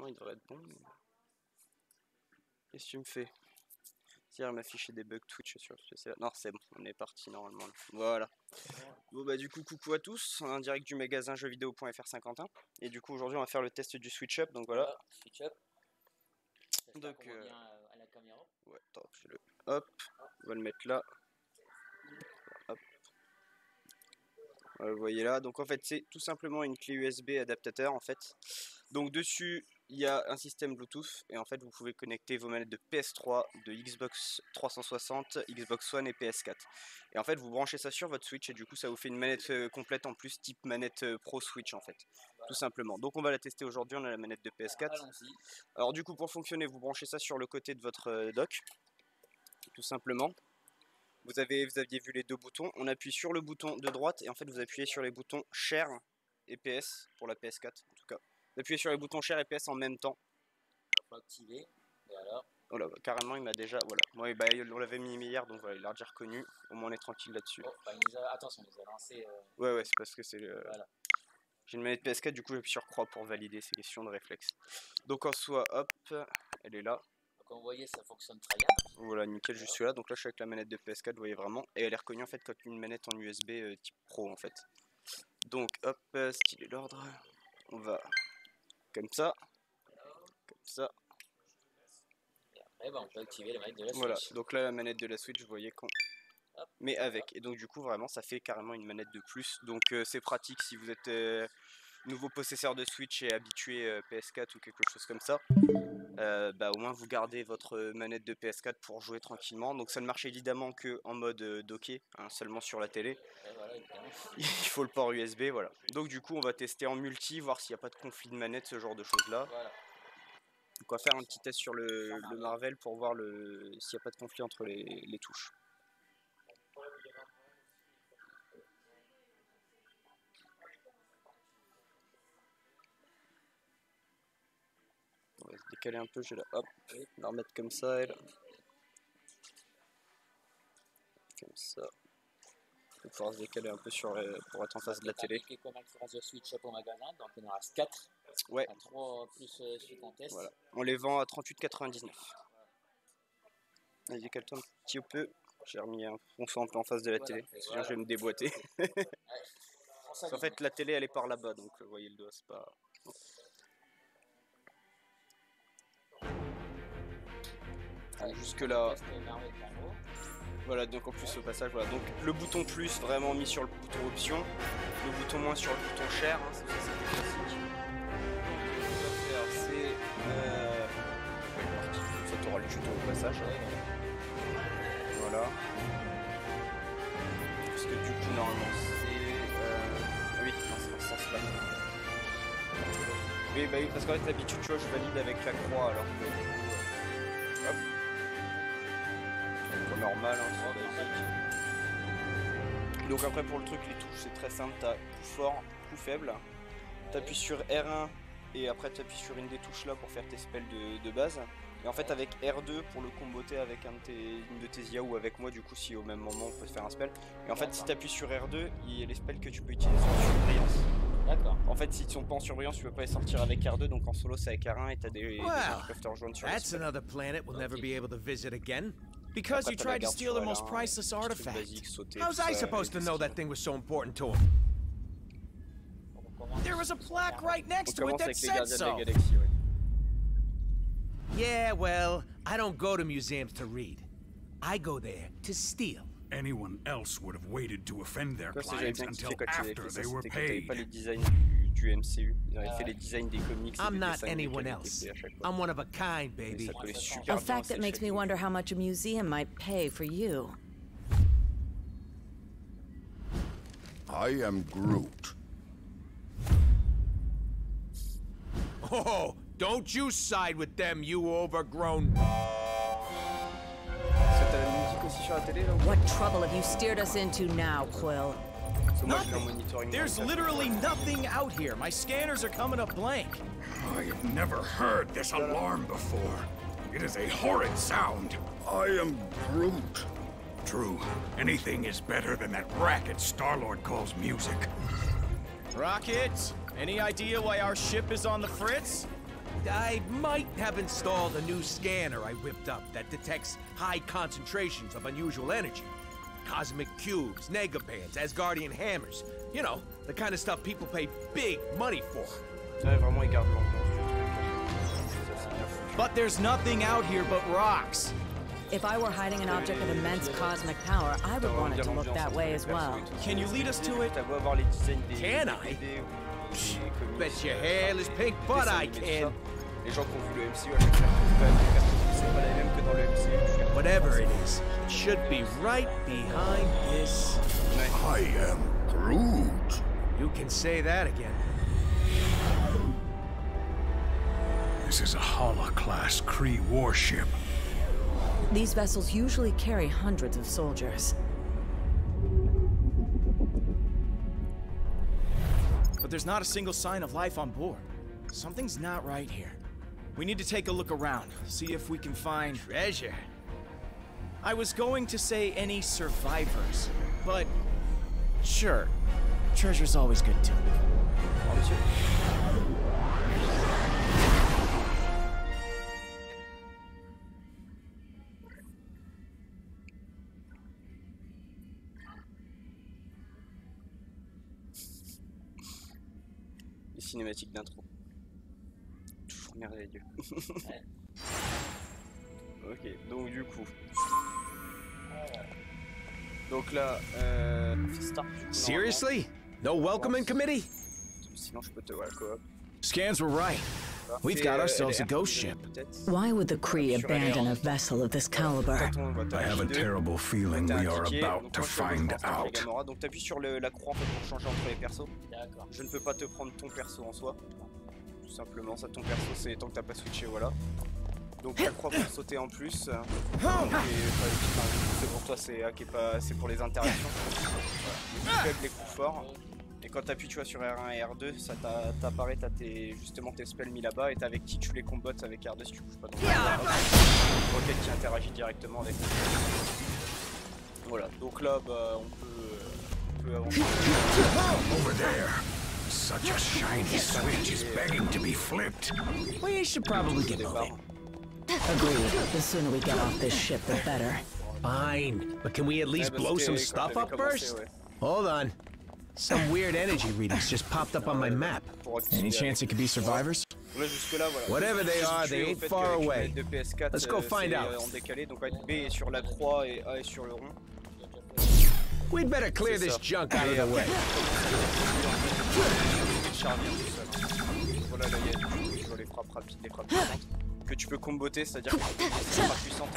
il devrait être bon. Qu'est-ce que tu me fais? Hier, il m'a affiché des bugs Twitch sur le. Non, c'est bon, on est parti normalement. Là. Voilà. Bon, bah, du coup, coucou à tous. En direct du magasin jeuxvideo.fr Saint-Quentin. Et du coup, aujourd'hui, on va faire le test du Switch Up. Donc voilà. Switch Up. Donc, à la caméra. Ouais, attends, fais-le. Hop, on va le mettre là. Hop. Vous voyez là. Donc, en fait, c'est tout simplement une clé USB adaptateur, en fait. Donc, dessus, il y a un système Bluetooth et en fait vous pouvez connecter vos manettes de PS3, de Xbox 360, Xbox One et PS4. Et en fait vous branchez ça sur votre Switch et du coup ça vous fait une manette complète en plus type manette Pro Switch en fait. Tout simplement. Donc on va la tester aujourd'hui, on a la manette de PS4. Alors du coup pour fonctionner vous branchez ça sur le côté de votre dock. Tout simplement. Vous aviez vu les deux boutons, on appuie sur le bouton de droite et en fait vous appuyez sur les boutons Share et PS pour la PS4 en tout cas. Vous appuyez sur les boutons Share et PS en même temps. Il faut activer. Et alors oh là, carrément il m'a déjà. Voilà. Moi bah, on l'avait mis hier donc voilà, il l'a déjà reconnu. Au moins on est tranquille là-dessus. Oh, bah, attention, il nous a lancé. Ouais, c'est parce que c'est le. Voilà. J'ai une manette PS4, du coup j'appuie sur croix pour valider, c'est question de réflexe. Donc en soi, hop, elle est là. Donc vous voyez, ça fonctionne très bien. Voilà, nickel, je suis là. Donc là je suis avec la manette de PS4, vous voyez vraiment. Et elle est reconnue en fait comme une manette en USB type Pro en fait. Donc hop, stylet l'ordre. On va. Comme ça. Comme ça. Et après, bah, on peut activer la manette de la Switch. Voilà, donc là la manette de la Switch, vous voyez qu'on. Mais avec, et donc du coup vraiment ça fait carrément une manette de plus. Donc c'est pratique si vous êtes nouveau possesseur de Switch et habitué PS4 ou quelque chose comme ça. Bah au moins vous gardez votre manette de PS4 pour jouer tranquillement. Donc ça ne marche évidemment que en mode docké, hein, seulement sur la télé. Voilà, il faut le port USB, voilà. Donc du coup on va tester en multi, voir s'il n'y a pas de conflit de manette, ce genre de choses là. Voilà. Donc on va faire un petit test sur le Marvel pour voir s'il n'y a pas de conflit entre les touches. On va se décaler un peu, je vais hop, la remettre comme ça, elle. Comme ça. On va pouvoir se décaler un peu pour être en face de la télé. Comment le Switch Up au magasin, donc il en reste 4. Ouais. 3 plus celui qu'on teste. Voilà. On les vend à 38,99. Vas-y, décale-toi un petit peu. J'ai remis un fond un peu en face de la télé, sinon je vais me déboîter. En fait, la télé elle est par là-bas, donc vous voyez le doigt, c'est pas. Jusque là. Voilà, donc en plus au passage, voilà. Donc le bouton plus vraiment mis sur le bouton option, le bouton moins sur le bouton share, hein, c'est classique. Ce qu'on va faire, c'est. Ça t'aura le tuto au passage. Voilà. Parce que du coup, normalement, c'est. Oui, non, c'est dans ce sens-là. Oui, bah oui, parce qu'en fait, d'habitude, tu vois, je valide avec la croix alors que. Hop. Normal, hein, c'est basique. Donc après pour le truc, les touches c'est très simple, t'as coup fort, coup faible, t'appuies sur R1 et après t'appuies sur une des touches là pour faire tes spells de base. Et en fait avec R2 pour le comboter avec une de tes IA ou avec moi du coup si au même moment on peut te faire un spell. Et en fait si t'appuies sur R2, les spells que tu peux utiliser sont en surbrillance. D'accord. En fait s'ils sont pas en surbrillance tu peux pas les sortir avec R2 donc en solo c'est avec R1 et t'as des gens qui peuvent te rejoindre sur les spells. That's another planet we'll never be able to visit again. Because you tried to steal the most priceless artifact. How's I supposed to know that thing was so important to him? There was a plaque right next to it that said so. Yeah, well, I don't go to museums to read. I go there to steal. Anyone else would have waited to offend their clients until after they were paid. Du MCU. Ils avaient fait les designs des comics. I'm not anyone else. I'm one of a kind, baby. A fact that makes me wonder how much a museum might pay for you. I am Groot. Oh, don't you side with them, you overgrown. What trouble have you steered us into now, Quill? Nothing. There's literally nothing out here. My scanners are coming up blank. I have never heard this alarm before. It is a horrid sound. I am Groot. True. Anything is better than that racket Star-Lord calls music. Rocket, any idea why our ship is on the fritz? I might have installed a new scanner I whipped up that detects high concentrations of unusual energy. Cosmic cubes, negabands, Asgardian hammers. You know, the kind of stuff people pay big money for. Ouais, vraiment, ils gardent l'ambiance du truc. But there's nothing out here but rocks. If I were hiding an object of immense cosmic power, I would want it to look that way as well. Can you lead us to it? T'as beau avoir les designs des Can I? BD ou des comics, Bet your hairless pink butt dessins I animés, tout can. ça. Les gens qui ont vu le MCU à chaque fois, c'est pas les mêmes que dans le MCU. Whatever it is, it should be right behind this. I am Groot. You can say that again. This is a Hala-class Kree warship. These vessels usually carry hundreds of soldiers. But there's not a single sign of life on board. Something's not right here. We need to take a look around, see if we can find Treasure. I was going to say any survivors, but sure. Treasure's always good too. Oh, monsieur. Les cinématiques d'intro. Toujours merveilleux. Ok, donc du coup. Donc là, start du coup, Seriously? No welcoming committee? normalement. Sinon je peux te voir coop. Scans were right. We've got ourselves a ghost ship. Why would the Kree abandon a vessel of this caliber? I have a terrible feeling we are about to find out. Donc t'appuies sur la croix en fait pour changer entre les persos. D'accord. Je ne peux pas te prendre ton perso en soi. Tout simplement, ça ton perso c'est tant que t'as pas switché, voilà. Donc la croix pour sauter en plus. Et, c'est pour toi, c'est pour les interactions. Voilà. Les coups faibles, les coups forts. Et quand t'appuies tu vois sur R1 et R2, ça t'apparaît, t'as justement tes spells mis là-bas et t'as avec qui tu les combattes avec R2 si tu bouges pas. Donc Rocket qui interagit directement avec. Voilà, donc là bah on peut avancer. Over there. Such a shiny switch is begging to be flipped. We should probably get moving. Agreed. The sooner we get off this ship, the better. Fine, but can we at least blow some stuff up first? Ouais. Hold on. Some weird energy readings just popped up on my map. Any chance it could be survivors? Là, jusque-là, voilà. Whatever they are, they ain't far away. De PS4, Let's go find out. En décalé, donc B est sur la croix et A est sur le rond. We'd better clear this junk out of the way. Voilà, là il y a tu vois les frappes rapides, les frappes puissantes que tu peux comboter, c'est-à-dire que c'est frappe puissante.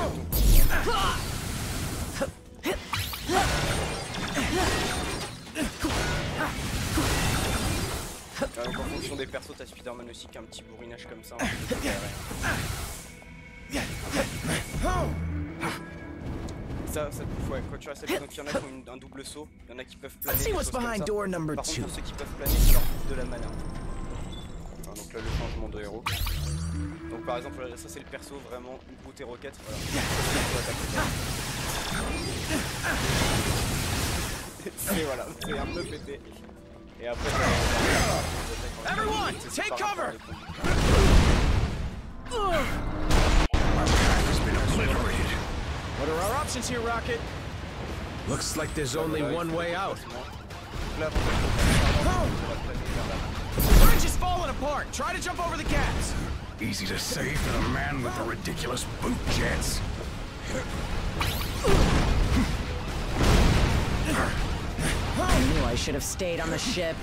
Donc en fonction des persos, t'as Spider-Man aussi qui a un petit bourrinage comme ça. Ça ouais, quand tu as cette, donc il y en a qui ont un double saut, il y en a qui peuvent planer. Let's see what's behind door number Par contre, 2. pour ceux qui peuvent planer, ça leur coûte de la mana. Enfin, donc là, le changement de héros. Donc par exemple, ça c'est le perso vraiment Groot et Rocket. Voilà. Et voilà, c'est un peu pété. Et après, Everyone, take cover! What are our options here, Rocket? Looks like there's only one way out. The bridge is falling apart. Try to jump over the gaps. Easy to say for the man with the ridiculous boot jets. I knew I should have stayed on the ship.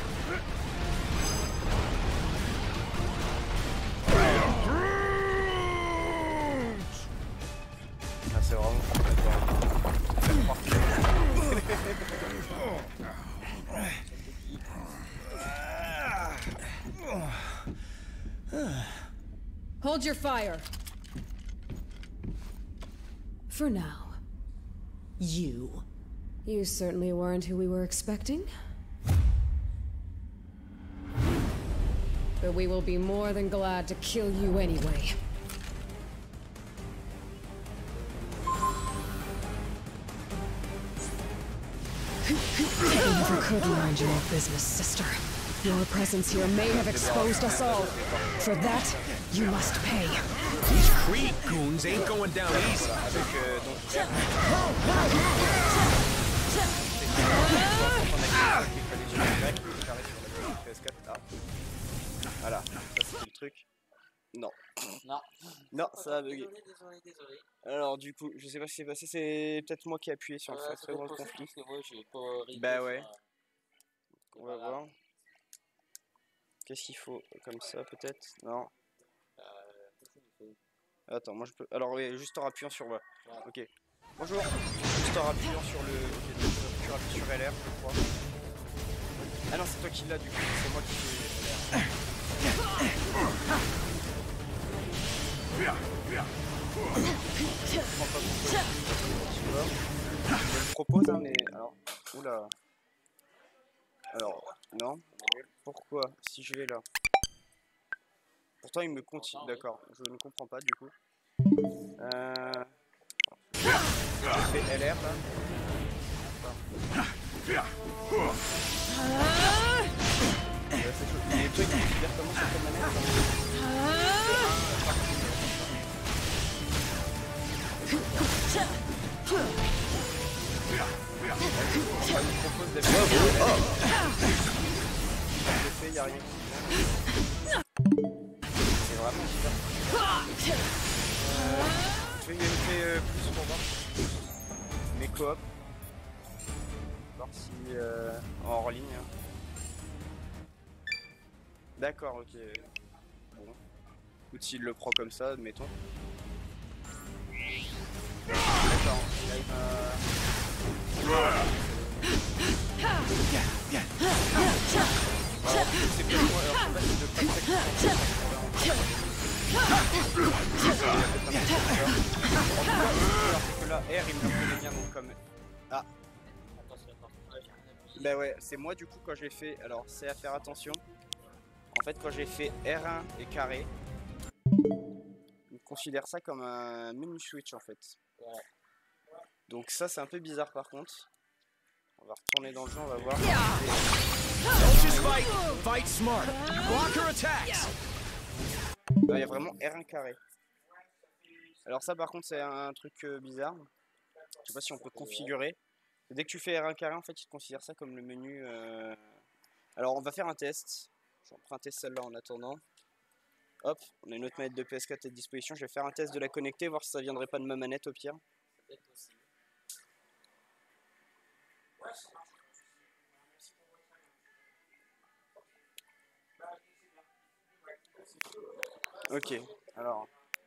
Ah, c'est vraiment Hold your fire. For now. You. You certainly weren't who we were expecting. But we will be more than glad to kill you anyway. I never could mind your own business, sister. Your presence here may have exposed us all. For that, you must pay. These Krieg goons ain't going down easy. Avec voilà, ça c'était le truc. Non. Non. Non, ça a bugué. Désolé. Alors du coup, je sais pas ce qui s'est passé, c'est peut-être moi qui ai appuyé sur le Ça facteur doit dans le être possible, conflit. parce que moi j'ai pas réglé Bah ouais. ça. On va voir. Qu'est-ce qu'il faut comme ça peut-être? Non. Qu'est-ce qu'il faut? Attends, moi je peux. Alors oui, juste en appuyant sur le. Ouais. Ok. Bonjour. Juste en appuyant sur le. Ok, donc tu appuies sur LR, je crois. Ah non, c'est toi qui l'as du coup, c'est moi qui fais LR. Je comprends pas pourquoi. Tu vois. Je le propose, hein, mais alors. Oula. Alors, non. Pourquoi? Si je vais là. Pourtant, il me continue. D'accord, je ne comprends pas du coup. Je fais LR là. C'est chaud. Et toi, tu considères comment sur ta manette? Ça nous propose des je fais, y'a rien qui vient. C'est vraiment super. Je vais vérifier plus pour voir mes coop. Voir si en hors ligne. D'accord, ok. Bon. Écoute, s'il le prend comme ça, admettons. D'accord. Alors, c'est peut-être moi, alors je sais pas si je peux pas que là, R il me le reconnaît bien donc comme. Ah. Bah ouais, c'est moi du coup quand j'ai fait. Alors c'est à faire attention. En fait, quand j'ai fait R1 et carré, on considère ça comme un menu switch en fait. Ouais. Donc ça c'est un peu bizarre par contre. On va retourner dans le jeu, on va voir. Don't just fight, fight smart. Blocker attacks. Il y a vraiment R1 carré. Alors ça par contre c'est un truc bizarre. Je sais pas si on peut configurer. Dès que tu fais R1 carré en fait il te considère ça comme le menu. Alors on va faire un test. Je vais emprunter celle-là en attendant. Hop, on a une autre manette de PS4 à disposition. Je vais faire un test de la connecter, voir si ça viendrait pas de ma manette au pire. Ok, alors.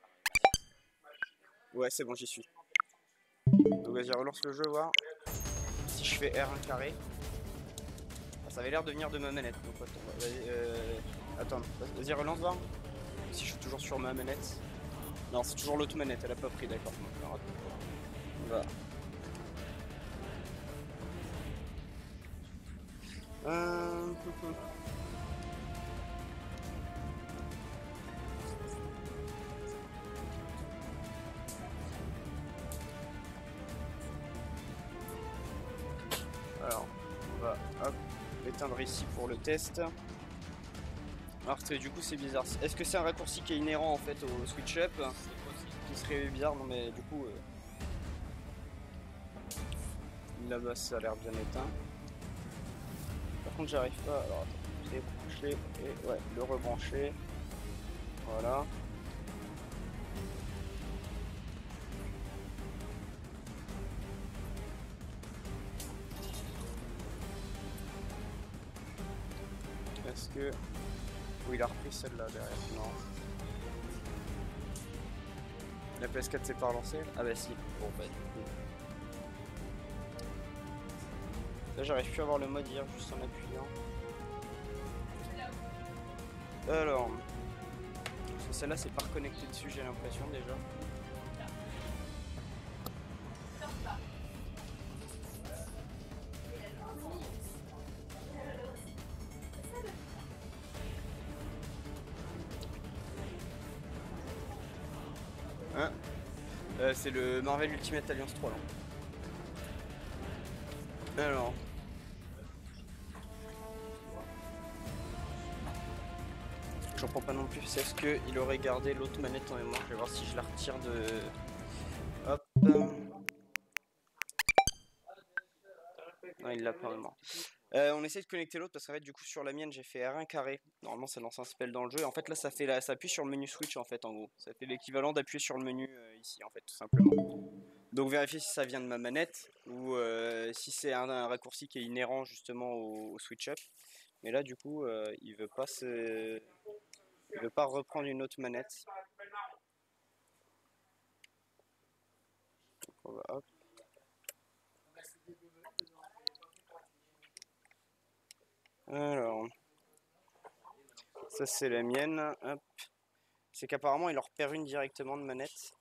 Ouais, c'est bon, j'y suis. Donc vas-y, relance le jeu, voir. Si je fais R1 carré. Ah, ça avait l'air de venir de ma manette. Donc attends, vas-y, attends, vas-y, relance, voir. Si je suis toujours sur ma manette. Non, c'est toujours l'autre manette, elle a pas pris, d'accord. On va. Alors, on va hop, éteindre ici pour le test. Alors du coup c'est bizarre. Est-ce que c'est un raccourci qui est inhérent en fait au switch up? Qui serait bizarre, non mais du coup là-bas ça a l'air bien éteint. Par contre j'arrive pas. Alors attends, débrancher et ouais, le rebrancher. Voilà. Est-ce que... Oui, il a repris celle-là derrière. Non. La PS4 c'est pas relancé? Ah bah si. Bon bah du coup. Là j'arrive plus à voir le mode hier juste en appuyant. Alors. Parce que celle-là c'est pas reconnecté dessus j'ai l'impression déjà. Hein? C'est le Marvel Ultimate Alliance 3 là. Alors. je comprends pas non plus. C'est ce qu'il aurait gardé l'autre manette en mémoire. Je vais voir si je la retire de... Hop. Non, il l'a pas en mémoire. On essaie de connecter l'autre parce qu'en fait du coup sur la mienne j'ai fait R1 carré. Normalement ça lance un spell dans le jeu. Et en fait là ça appuie sur le menu switch en fait en gros. Ça fait l'équivalent d'appuyer sur le menu ici en fait tout simplement. Donc vérifiez si ça vient de ma manette ou si c'est un raccourci qui est inhérent justement au switch up. Mais là du coup il veut pas reprendre une autre manette. Donc on va hop. Alors, ça c'est la mienne, hop. C'est qu'apparemment il en repère une directement de manette.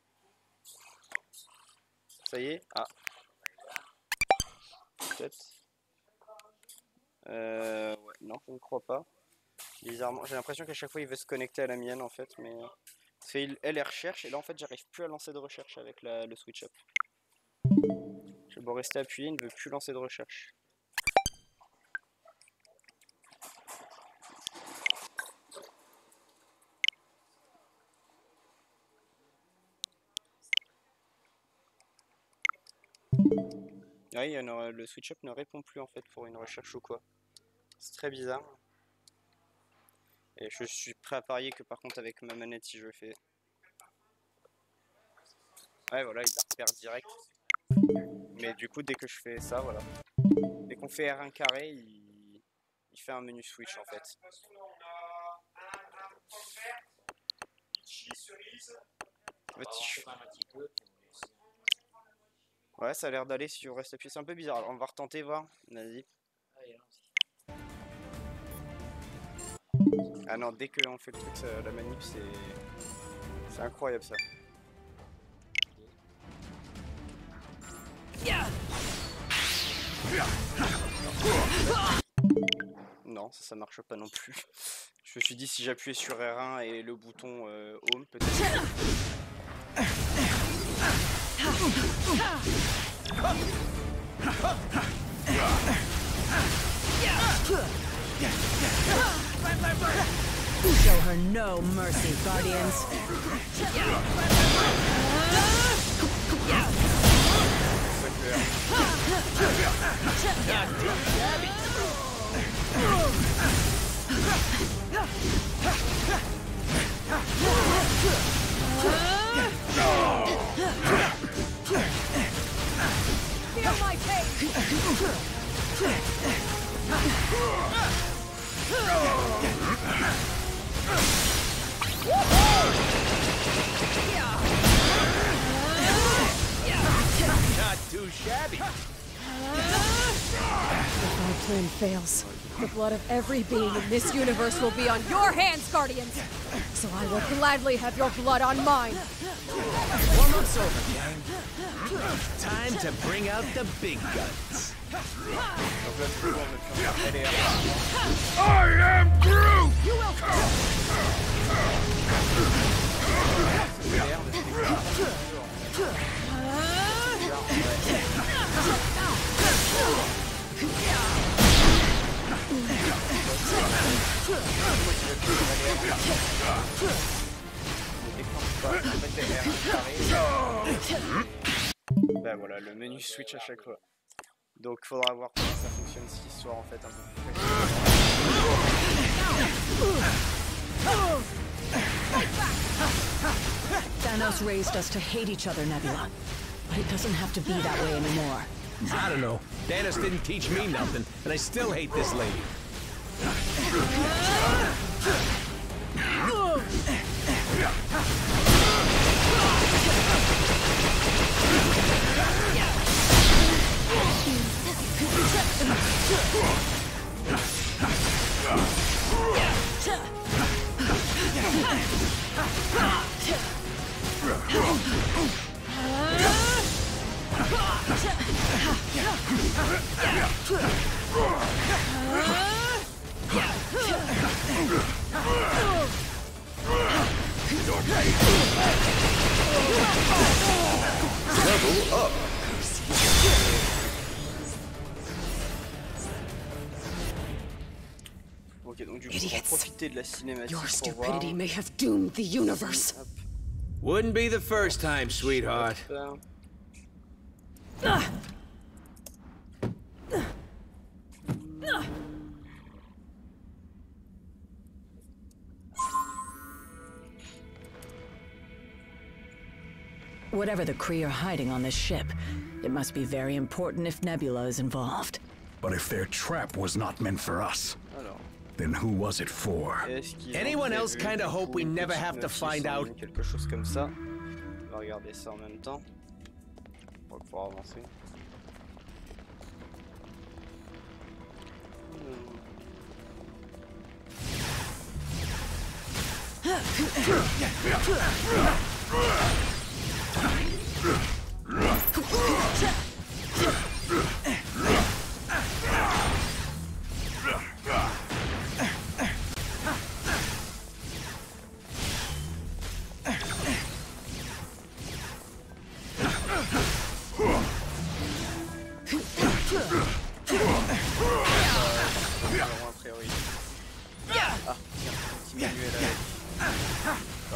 Ça y est, ah. Peut-être. Ouais, non, je ne crois pas. Bizarrement, j'ai l'impression qu'à chaque fois il veut se connecter à la mienne en fait, mais... elle recherche et là en fait j'arrive plus à lancer de recherche avec le switch up. Je vais beau rester appuyé, il ne veut plus lancer de recherche. Oui, le switch up ne répond plus en fait pour une recherche ou quoi. C'est très bizarre. Et je suis prêt à parier que par contre avec ma manette si je le fais. Ouais voilà, il la repère direct. Mais du coup dès que je fais ça, voilà. Dès qu'on fait R1 carré, il fait un menu switch en fait. Ouais, ça a l'air d'aller si on reste appuyé, c'est un peu bizarre. Alors on va retenter voir. Vas-y. Ah non, dès que on fait le truc, la manip c'est incroyable ça. Non, ça marche pas non plus. Je me suis dit si j'appuyais sur R1 et le bouton Home, peut-être. Show her no mercy, Guardians. Feel my pain. Not too shabby. If our plan fails, the blood of every being in this universe will be on your hands, Guardians! So I will gladly have your blood on mine! Warm-up's over, gang. Time to bring out the big guns. I am Groot! You will... Ben voilà, le menu switch à chaque fois. Donc faudra voir comment ça fonctionne cette histoire en fait un peu plus Thanos raised us to hate each other, Nebula. But it doesn't have to be that way anymore. I don't know. Thanos didn't teach me nothing, and I still hate this lady. Level up! Ok, donc du coup, on va profiter de la cinématique Your pour voir. stupidity may have doomed the universe. Hop. Wouldn't be the first time, sweetheart. Hop. Whatever the Kree are hiding on this ship, it must be very important if Nebula is involved. But if their trap was not meant for us, Alors, then who was it for? est-ce qu'ils ont Anyone else prévu, kinda du hope coup, we une never petite have to notice find en out? ligne, quelque chose comme ça. On va regarder ça en même temps. On va pouvoir avancer. A priori. Ah, tiens, petit manuel avec.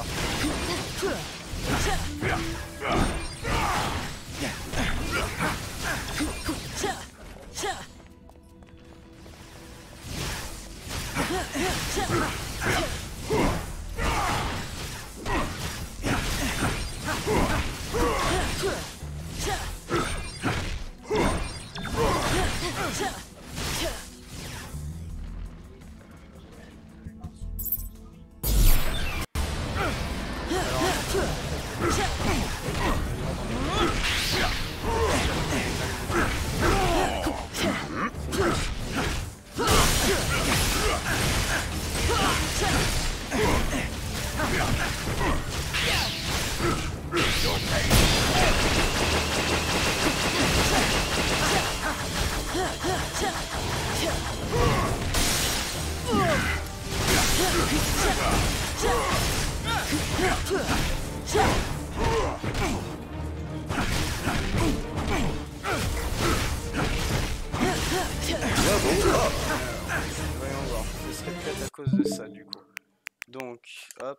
Voyons voir, ce serait peut-être à cause de ça du coup. Donc, hop.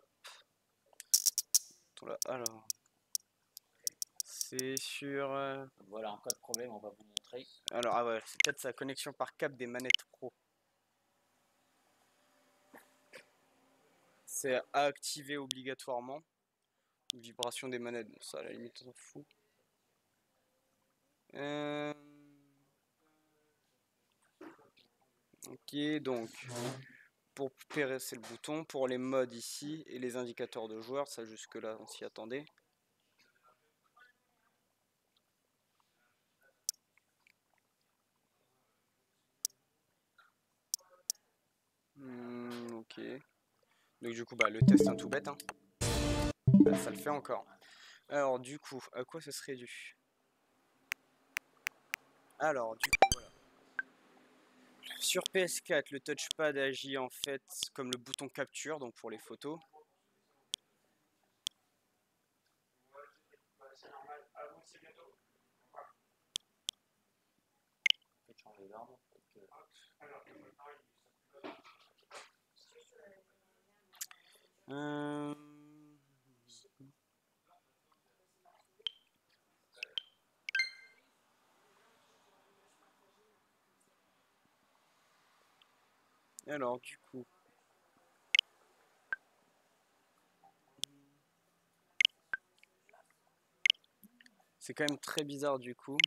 Là, alors. C'est sur. Voilà, en cas de problème, on va vous montrer. Alors, ah ouais, c'est peut-être sa connexion par câble des manettes pro. C'est à activer obligatoirement. Vibration des manettes, bon, ça à la limite on s'en fout. Ok, donc pour presser le bouton, pour les modes ici et les indicateurs de joueurs, ça jusque là on s'y attendait. Ok. Donc du coup bah le test un tout bête hein. Bah, ça le fait encore. Alors du coup, à quoi ça serait dû? Alors du coup voilà. Sur PS4, le touchpad agit en fait comme le bouton capture, donc pour les photos. Alors du coup, c'est quand même très bizarre du coup.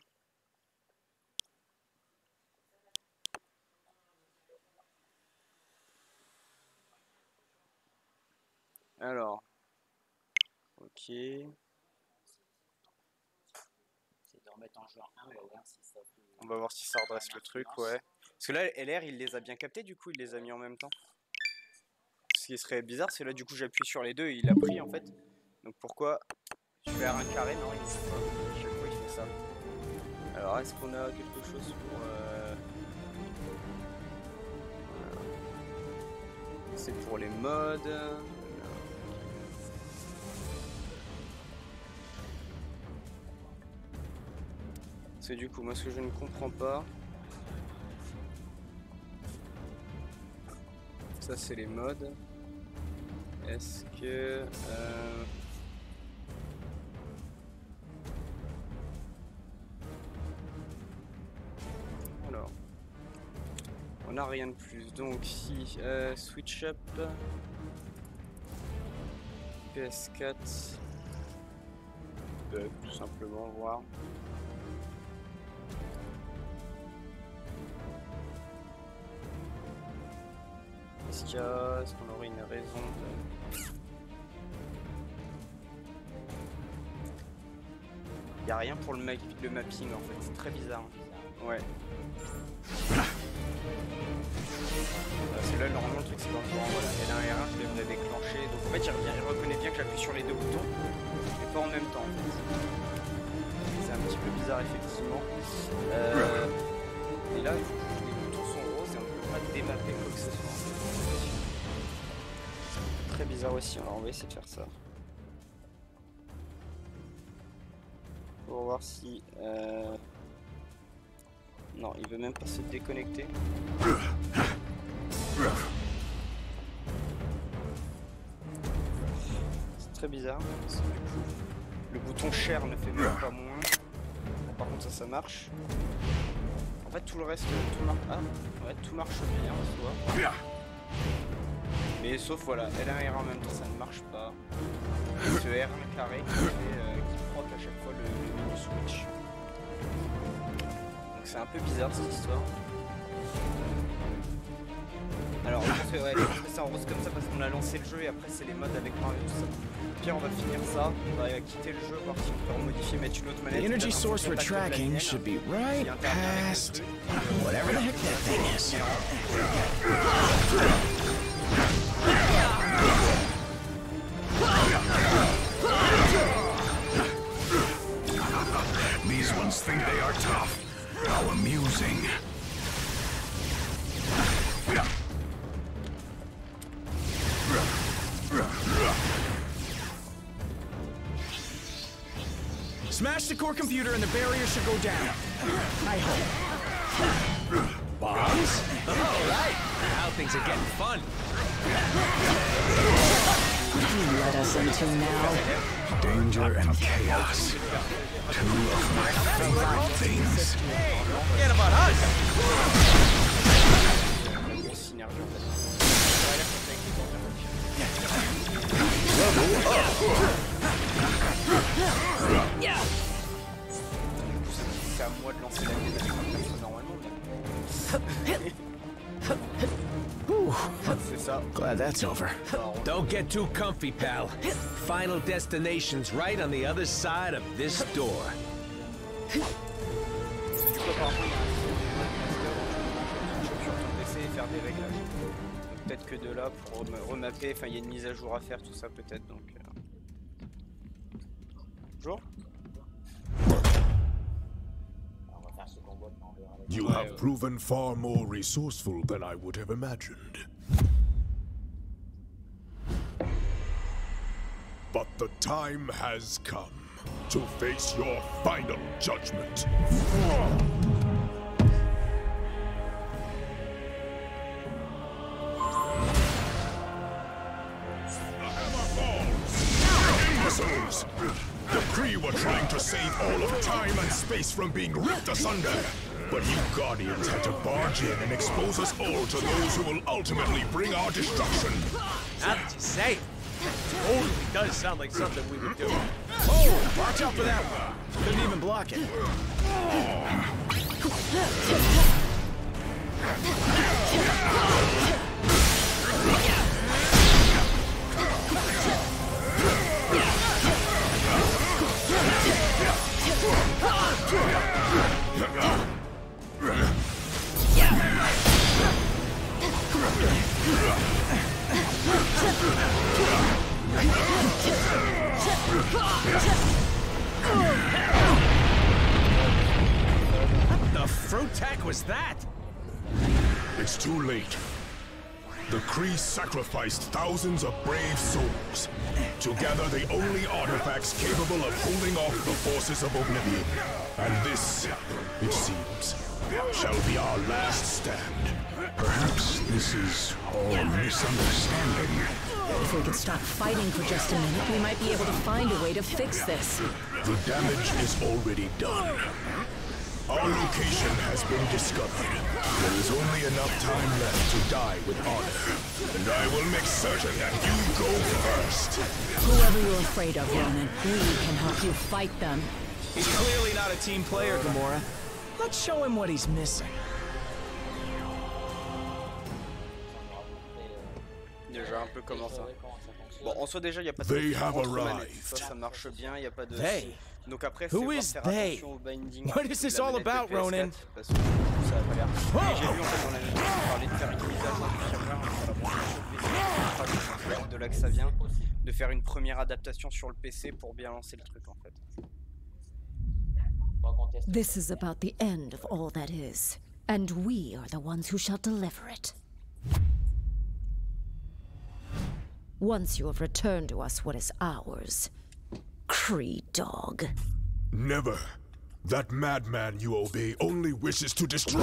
Alors, ok. C'est de remettre en joueur 1, On va voir si ça redresse le truc, ouais. Parce que là, LR, il les a bien captés, du coup, il les a mis en même temps. Ce qui serait bizarre, c'est là, du coup, j'appuie sur les deux et il a pris, en fait. Donc pourquoi je fais un carré? Non, il sait pas. Chaque fois, il fait ça. Alors, est-ce qu'on a quelque chose pour... C'est pour les modes. Parce que du coup, moi, ce que je ne comprends pas... ça c'est les modes. Est-ce que... Alors... On n'a rien de plus, donc si... switch up... PS4... tout simplement voir... Est-ce qu'on aurait une raison de... Y a rien pour le mapping en fait, c'est très bizarre. Ouais. C'est là normalement le truc c'est dans le courant, voilà. L1 et R1 je devrais déclencher. Donc en fait il reconnaît bien que j'appuie sur les deux boutons, mais pas en même temps en fait. C'est un petit peu bizarre effectivement. Et là les boutons sont roses et on ne peut pas démapper quoi que ce soit. Très bizarre aussi, alors on va essayer de faire ça. Pour voir si... Non, il veut même pas se déconnecter. C'est très bizarre, parce que du coup, le bouton share ne fait même pas moins. Bon, par contre ça marche. En fait tout le reste, tout marche... Ah, ouais, tout marche bien en soi. Mais sauf voilà, L1 et R en même temps ça ne marche pas. Et ce R1 carré qui proc à chaque fois le menu switch. Donc c'est un peu bizarre cette histoire. Alors je pense que ouais, c'est en rose comme ça parce qu'on a lancé le jeu et après c'est les modes avec Mario et tout ça. Puis on va finir ça, on va quitter le jeu, voir si on peut remodifier, mettre une autre manette. The energy source we're tracking should be right past whatever the heck that thing is. These ones think they are tough. How amusing. Smash the core computer and the barrier should go down. I hope. Bombs? Alright, now things are getting fun. What you let us into now? Danger and chaos. Two of my favorite things. Forget about us! C'est à moi de lancer la game normalement. C'est ça. Glad that's over. Don't get too comfy, pal. Final destination's right on the other side of this door. Du coup, apparemment, il y a un PC et faire des réglages. Peut-être que de là, pour remapper, enfin, il y a une mise à jour à faire, tout ça, peut-être, donc... Bonjour. You have proven far more resourceful than I would have imagined. But the time has come to face your final judgment. Imbeciles! The Kree were trying to save all of time and space from being ripped asunder. But you Guardians had to barge in and expose us all to those who will ultimately bring our destruction. Now that you say it, totally does sound like something we would do. Oh, watch out for that one. Couldn't even block it. What the fruit tack was that? It's too late. The Kree sacrificed thousands of brave souls. Together, the only artifacts capable of holding off the forces of Oblivion. And this, it seems, shall be our last stand. Perhaps this is all a misunderstanding. If we could stop fighting for just a minute, we might be able to find a way to fix this. The damage is already done. Our location has been discovered. There is only enough time left to die with honor. And I will make certain that you go first. Whoever you're afraid of, Ronan, we can help you fight them. He's clearly not a team player, Gamora. Let's show him what he's missing. Déjà un peu comment ça. Bon, en soi déjà il y a pas de They have contre-manette, arrived. ça marche bien, il y a pas de. They? Donc après c'est Who voir is faire they? attention au binding. What is this de la all manette de about, PS4, Ronan? Parce que ça a pas l'air. Et j'ai vu en fait dans la vidéo on parlait de faire une mise à jour du firmware sur la version PC. De là que ça vient, de faire une première adaptation sur le PC pour bien lancer le truc en fait. This is about the end of all that is, and we are the ones who shall deliver it. Once you have returned to us what is ours, Kree dog. Never. That madman you obey only wishes to destroy.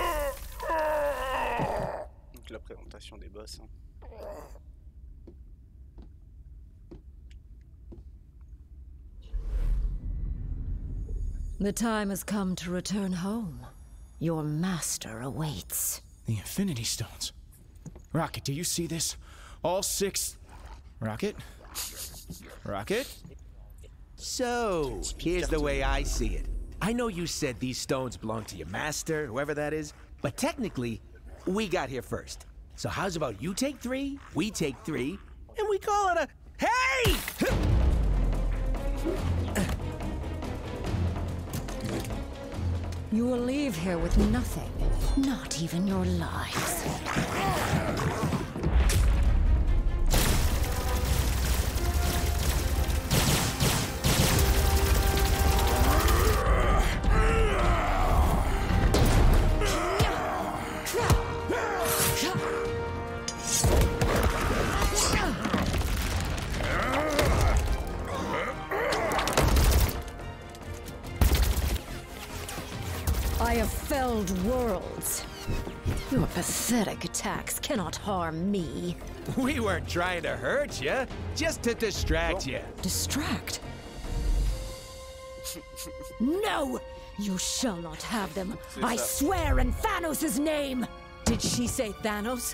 Donc la présentation des boss. Hein. The time has come to return home. Your master awaits. The Infinity Stones. Rocket, do you see this? All 6... Rocket? Rocket? So, here's the way I see it. I know you said these stones belong to your master, whoever that is, but technically, we got here first. So how's about you take 3, we take 3, and we call it a... Hey! You will leave here with nothing, not even your lives. I have felled worlds. Your pathetic attacks cannot harm me. We weren't trying to hurt you, just to distract you. Distract? No! You shall not have them. I swear in Thanos' name! Did she say Thanos?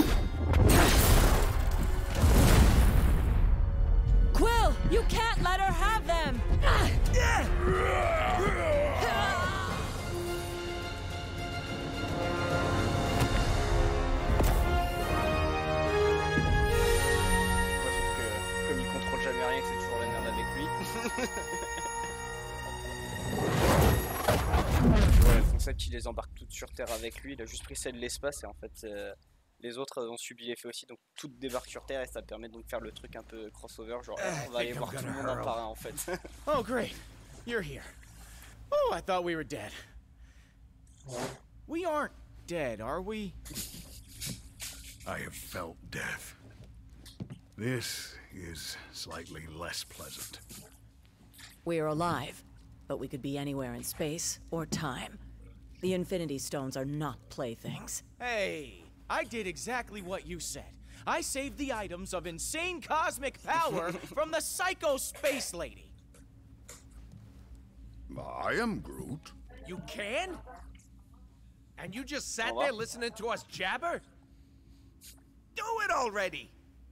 Quill, you can't let her have them! Comme il contrôle jamais rien, c'est toujours la merde avec lui. Ouais, le concept il les embarque toutes sur Terre avec lui, il a juste pris celle de l'espace et en fait les autres ont subi l'effet aussi, donc toutes débarquent sur Terre et ça permet donc de faire le truc un peu crossover, genre on va aller voir tout le monde un par un en fait. Oh, great. You're here. Oh, I thought we were dead. We aren't dead, are we? I have felt death. This is slightly less pleasant. We're alive, but we could be anywhere in space or time. The Infinity Stones are not playthings. Hey, I did exactly what you said. I saved the items of insane cosmic power from the Psycho Space Lady. I am Groot. You can? And you just sat there listening to us jabber? Do it already!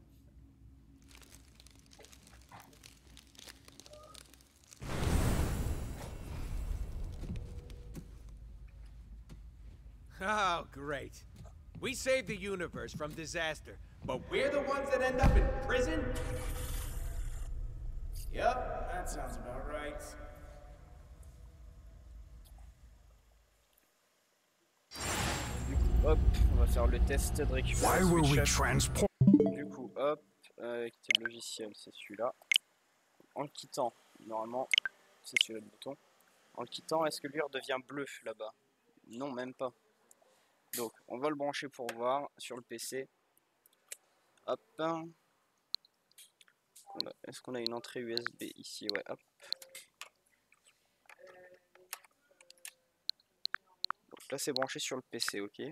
Oh, great. We saved the universe from disaster, but we're the ones that end up in prison? Yep, that sounds about right. Hop, on va faire le test de récupération. Why were we transport? Du coup, hop, quitter le logiciel, c'est celui-là. En le quittant, normalement, c'est celui-là le bouton. En le quittant, est-ce que lui redevient bleu là-bas? Non, même pas. Donc, on va le brancher pour voir sur le PC. hop. Est-ce qu'on a une entrée USB ici? Ouais, hop. Donc là c'est branché sur le PC, ok.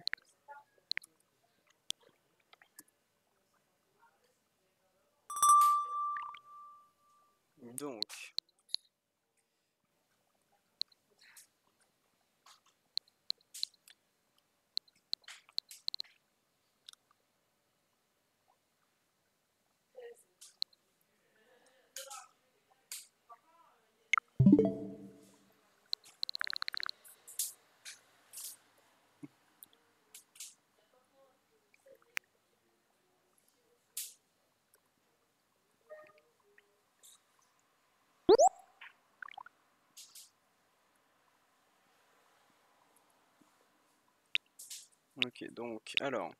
Donc ok, donc alors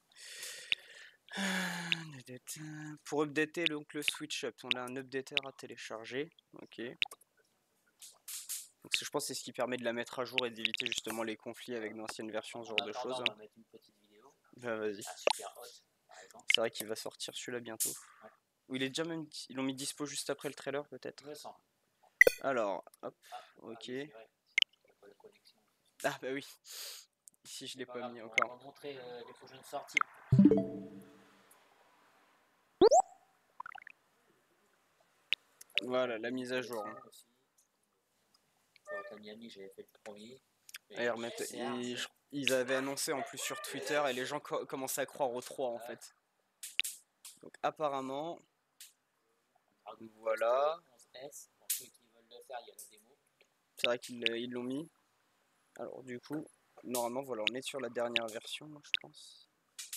pour updater donc le switch up, on a un updater à télécharger, ok. Donc je pense que c'est ce qui permet de la mettre à jour et d'éviter justement les conflits avec d'anciennes versions, ce genre de choses. On va mettre une petite vidéo. Bah vas-y. C'est vrai qu'il va sortir celui-là bientôt. Ouais. Ou il est déjà même, ils l'ont mis dispo juste après le trailer peut-être. Alors, hop, ok. Ah bah oui. Ici je l'ai pas mis encore. On va montrer les prochaines sorties. Voilà, la mise à jour. Hein. J'avais fait le premier. Ils avaient annoncé en plus sur Twitter et les gens commençaient à croire aux 3 en fait. Donc apparemment, voilà. C'est vrai qu'ils l'ont mis. Alors du coup, normalement voilà, on est sur la dernière version, moi, je pense.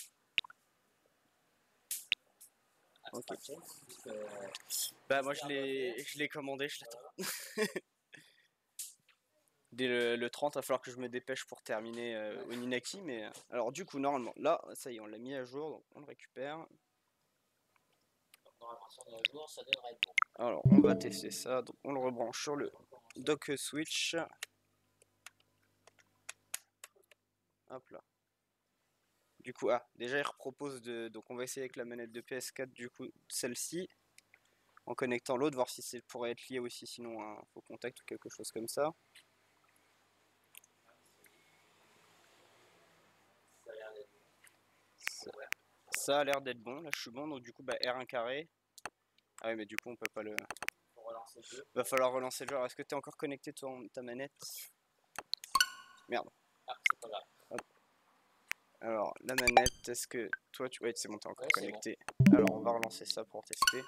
Ok. Bah moi je l'ai commandé, je l'attends. Dès le 30, il va falloir que je me dépêche pour terminer Oninaki, mais alors du coup normalement là ça y est, on l'a mis à jour, donc on le récupère. Normalement si on est à jour, ça devrait être bon. Alors on va tester ça, donc on le rebranche sur le dock switch. Hop là. Du coup, déjà il repropose donc on va essayer avec la manette de PS4 du coup celle-ci en connectant l'autre, voir si ça pourrait être lié aussi, sinon un faux contact ou quelque chose comme ça. Ça a l'air d'être bon, là je suis bon, donc du coup bah R1 carré. Ah oui mais du coup on peut pas le... Va falloir relancer le jeu. Est-ce que tu es encore connecté ta manette? Merde. Ah c'est pas grave. Hop. Alors la manette, est-ce que toi tu... Ouais c'est bon, t'es encore connecté. Bon. Alors on va relancer ça pour tester.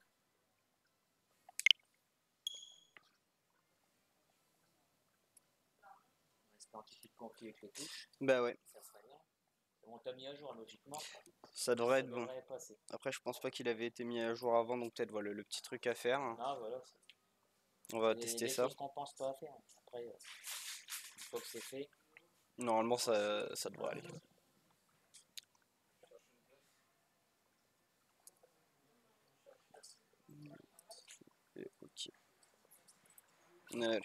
C'est un petit peu de conflit avec les touches. Bah ouais. Ça serait bien. On t'a mis à jour logiquement. Ça devrait être bon. Après je pense pas qu'il avait été mis à jour avant, donc peut-être voilà le petit truc à faire. Ah voilà. On va tester ça. Choses qu'on pense pas à faire. Après, une fois que c'est fait. Normalement ça devrait aller. Ok. Allez.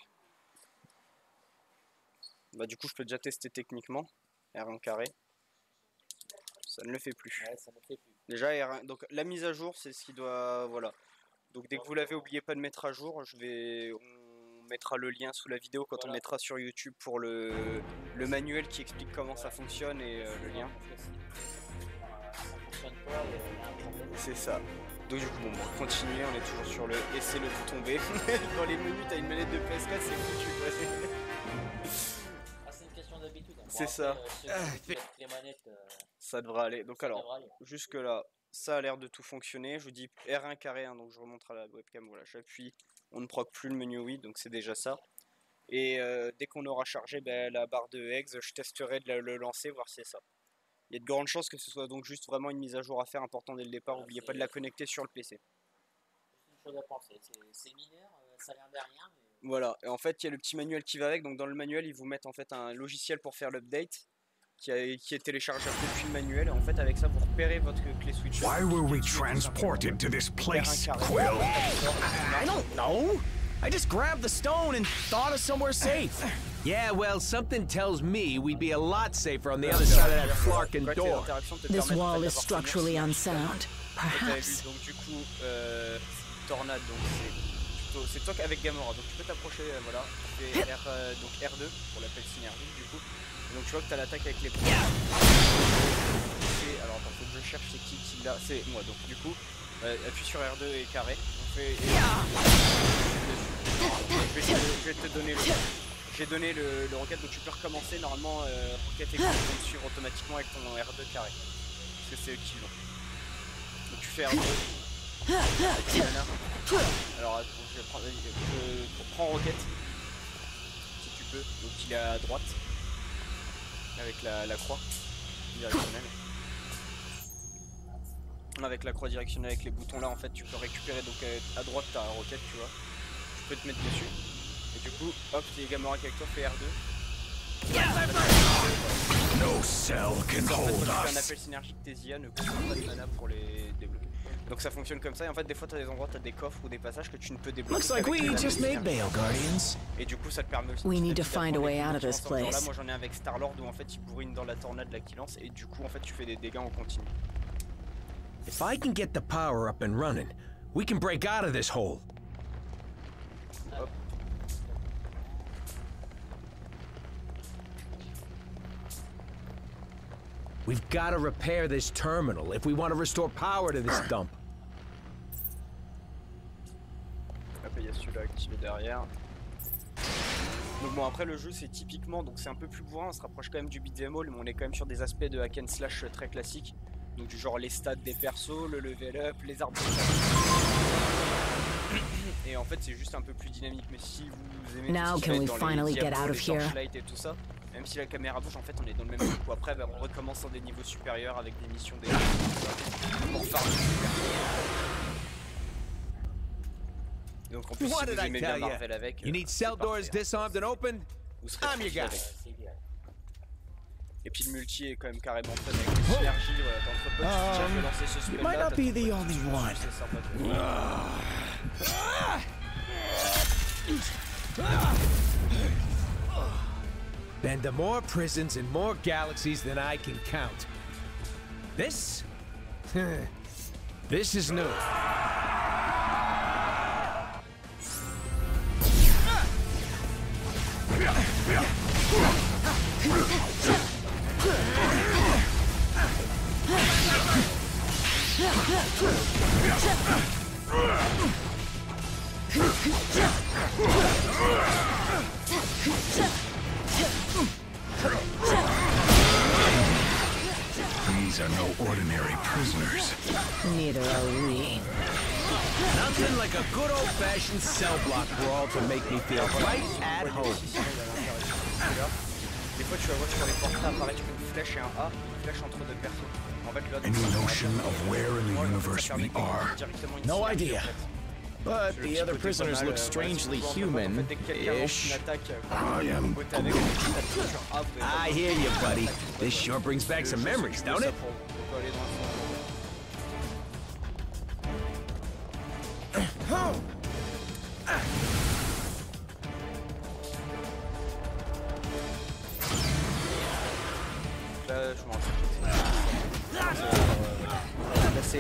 Bah du coup je peux déjà tester techniquement. R1 carré. Ça ne le fait plus. Ouais, ça ne fait plus. Déjà R1, donc la mise à jour c'est ce qui doit... Voilà. Donc dès que vous l'avez, oubliez pas de mettre à jour. On mettra le lien sous la vidéo quand on mettra sur YouTube pour le manuel qui explique comment ça fonctionne et le lien. C'est ça. Donc du coup bon, on va continuer, on est toujours sur le laisser le bouton B. Dans les menus t'as une manette de PS4, c'est foutu. C'est une question d'habitude. C'est ça. Les manettes, ça devrait aller. Donc alors, jusque là, ça a l'air de tout fonctionner. Je vous dis R1 carré, hein, donc je remonte à la webcam, voilà, j'appuie. On ne proc plus le menu oui, donc c'est déjà ça. Et dès qu'on aura chargé la barre de Eggs, je testerai de le lancer, voir si c'est ça. Il y a de grandes chances que ce soit donc juste vraiment une mise à jour à faire important dès le départ. N'oubliez pas de la connecter sur le PC. Une chose à penser, c'est mineur, ça a l'air de rien. Mais... Voilà, et en fait il y a le petit manuel qui va avec. Donc dans le manuel ils vous mettent en fait un logiciel pour faire l'update qui est téléchargeable depuis le manuel. Et en fait avec ça vous repérez votre clé switch. Why were we transported to this place, Quill? I don't know. I just grabbed the stone and thought of somewhere safe. Yeah, well, something tells me we'd be a lot safer on the other side of that flarkin' door. This wall is structurally unsound. Perhaps. Donc du coup, tornade, donc c'est toi avec Gamora, donc tu peux t'approcher, voilà, tu fais donc R2 pour l'appel synergique du coup. Et donc tu vois que tu as l'attaque avec les points. Alors attends, faut que je cherche c'est qui là, c'est moi, donc du coup, appuie sur R2 et carré. On fait... Je vais te donner le... J'ai donné le roquette, donc tu peux recommencer. Normalement, roquette et coup vont suivre automatiquement avec ton R2 carré. Parce que c'est eux qui l'ont. Donc tu fais R2. Alors attends, je vais prendre. Prends roquette. Si tu peux. Donc il est à droite. Avec la croix directionnelle. Avec la croix directionnelle, avec les boutons là, en fait, tu peux récupérer. Donc à droite, t'as roquette, tu vois. Tu peux te mettre dessus. Et du coup, hop, c'est Gamora qui avec toi, fait R2. No cell can hold Tu fais un us. appel synergique Tésia, ne coûte pas de mana pour les débloquer. Donc ça fonctionne comme ça, et en fait des fois t'as des endroits, t'as des coffres ou des passages que tu ne peux débloquer. Looks like we just made bail, Guardians. Et du coup ça te permet aussi We need to find a way out of this place. Là moi j'en ai un avec Star-Lord où en fait il bourrine dans la tornade là qui lance, et du coup en fait tu fais des dégâts en continu. If I can get the power up and running, we can break out of this hole. Hop. We've got to repair this terminal if we want to restore power to this dump. Hop, il y a celui-là activé derrière. Donc bon après le jeu c'est typiquement, donc c'est un peu plus bourrin, on se rapproche quand même du beat'em all, mais on est quand même sur des aspects de hack and slash très classiques. Donc du genre les stats des persos, le level up, les arbres de et en fait c'est juste un peu plus dynamique, mais si vous aimez Now tout ce qui can va we être dans finally les get diapos, out of les here? torchlights et tout ça, même si la caméra bouge en fait on est dans le même coup. Après on recommence dans des niveaux supérieurs avec des missions des pour farmer. Donc en plus si What vous did I aimez bien tell you? Marvel avec, You need c'est cell doors parfait. disarmed and opened? Vous serez I'm your tranquille guy. avec. Et puis le multi est quand même carrément fun avec les synergies d'entre potes. Tu viens de lancer ce spell Might là, not be the only one. c'est sympa. Then to more prisons and more galaxies than I can count. This? This is new. These are no ordinary prisoners. Neither are we. Nothing like a good old-fashioned cell block brawl to make me feel right at home. Des fois tu vas voir sur les portraits apparaître une flèche et un A, une flèche entre deux persos. En fait là, Any notion of where in the universe we are? No idea. But the other prisoners look strangely human-ish. I am I hear you, buddy. This sure brings back some memories, don't it? Là, je m'en rends compte. Là, c'est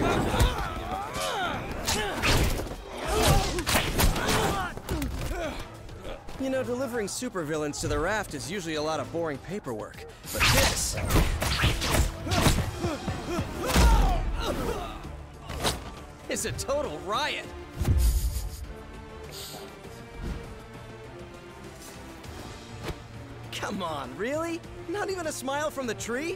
You know, delivering supervillains to the raft is usually a lot of boring paperwork. But this... is a total riot! Come on, really? Not even a smile from the tree?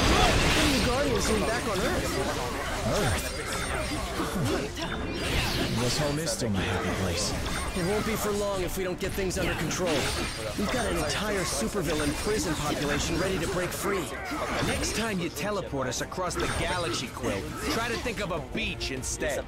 What are the Guardians doing back on Earth? This home is still my happy place. It won't be for long if we don't get things under control. We've got an entire supervillain prison population ready to break free. Next time you teleport us across the galaxy, Quill, try to think of a beach instead.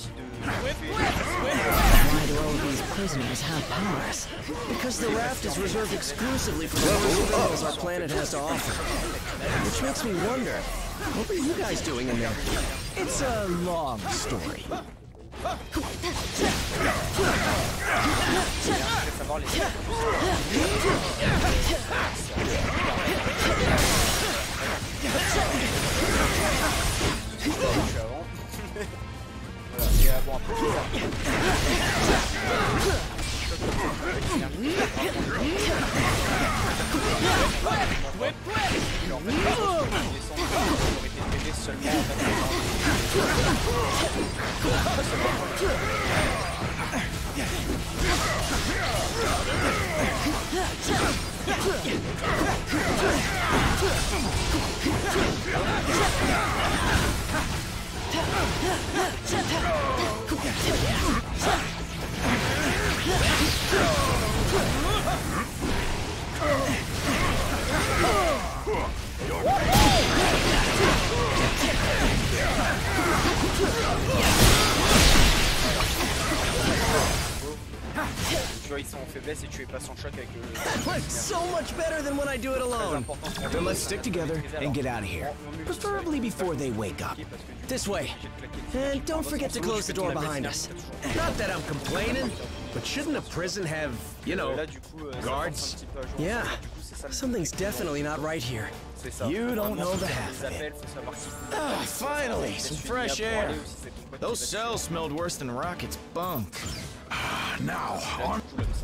Why do all these prisoners have powers? Because the raft is reserved exclusively for the supervillains our planet has to offer. Which makes me wonder, what were you guys doing in there? It's a long story. Ils sont en faiblesse et tu es pas sans choc avec le... So much better than when I do it alone. Then let's stick together and get out of here. Preferably before they wake up. This way. And don't forget to close the door behind us. Not that I'm complaining, but shouldn't a prison have, you know, guards? Yeah. Something's definitely not right here. You don't know the half of it. Ah, finally, some fresh air. Those cells smelled worse than Rocket's bunk. Now, on.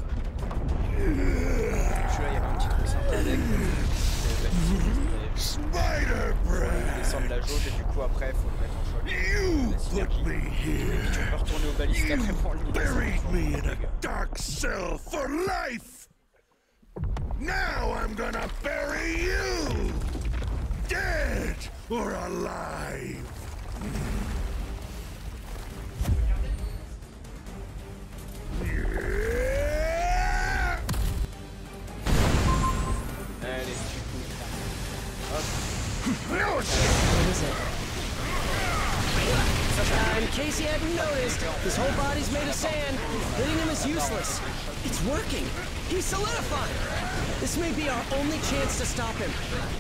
Spider breath. Descendre la jauge et du coup après faut le mettre en choc. You put me here. Tu peux retourner au baliste après pour le Buried me in a dark cell for life. Now I'm gonna bury you, dead or alive. Allez, du coup. Hop. What is it? In case you hadn't noticed, his whole body's made of sand. Hitting him is useless. It's working. He's solidifying. This may be our only chance to stop him.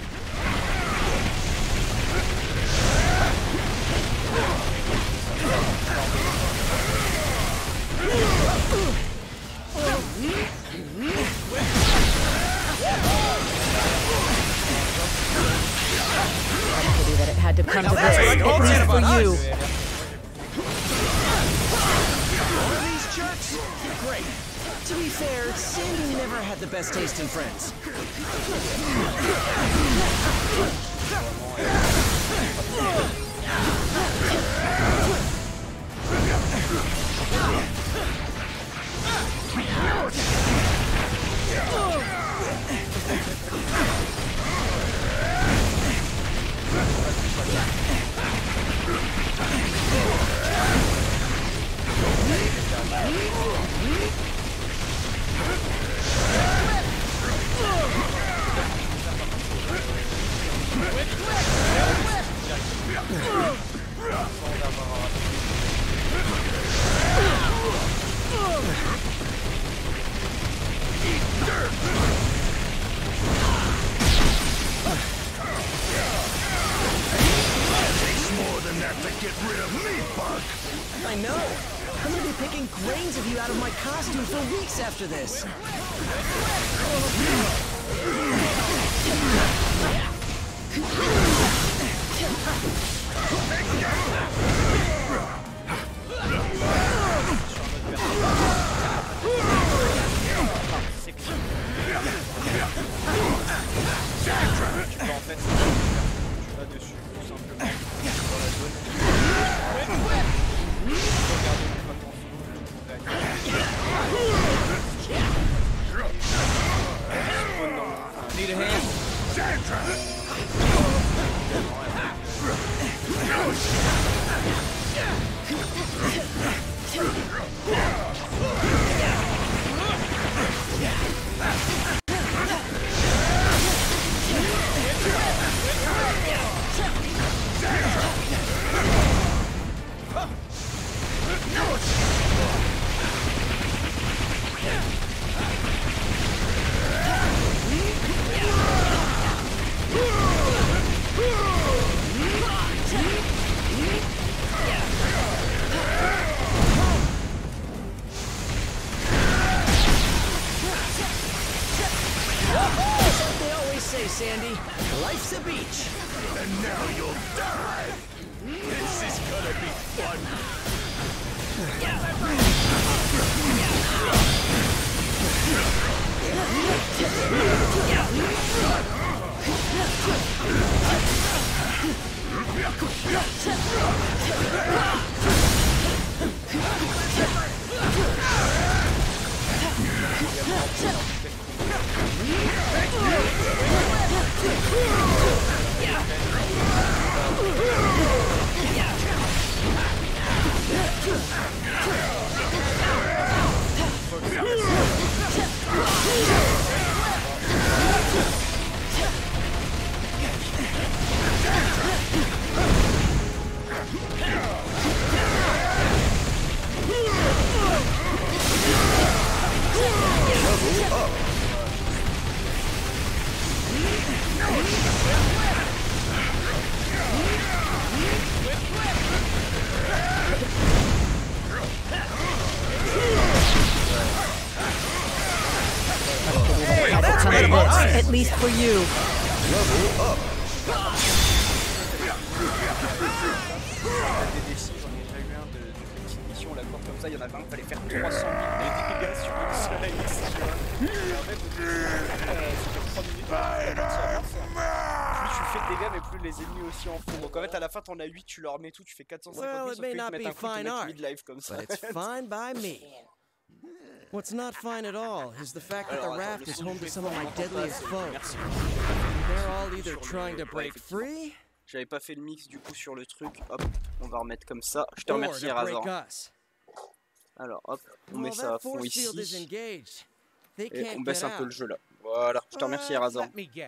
Pity that it had to come to this, at least for you. One of these jerks? Great. To be fair, Sandy never had the best taste in friends. I know. I'm gonna be picking grains of you out of my costume for weeks after this. Need a hand? Sandy. Life's a beach. And now you'll die! This is gonna be fun! At least for you. Des défis, j'en ai déjà eu un de petite mission, la corde comme ça, il y en avait un, il fallait faire 300 000 dégâts sur une seule axe, tu vois. Et en fait, sur 3 minutes, plus tu fais de dégâts, mais plus les ennemis aussi en font. Donc en fait, à la fin, t'en as 8, tu leur mets tout, tu fais 450 000, sauf qu'ils te mettent un coup, ils te mettent 8 de live comme ça. But it's fine by me. What's not fine at all is the fact that the raft is home to some of my deadliest foes. They're all either trying to break free, J'avais pas fait le mix du coup sur le truc, hop, on va remettre comme ça. Je te remercie Razor. Alors hop, on met ça à fond ici. Et on baisse un peu le jeu là. Voilà, je te remercie Razor.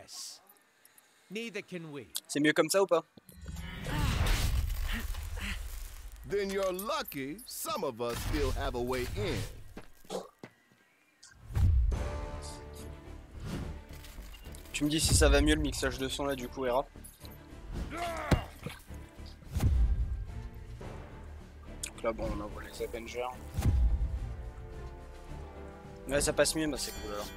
C'est mieux comme ça ou pas? Then you're lucky some of us still have a way in. Tu me dis si ça va mieux le mixage de son là du coup, Hera. Donc là bon, on envoie les Avengers. Ouais, ça passe mieux, bah c'est cool alors.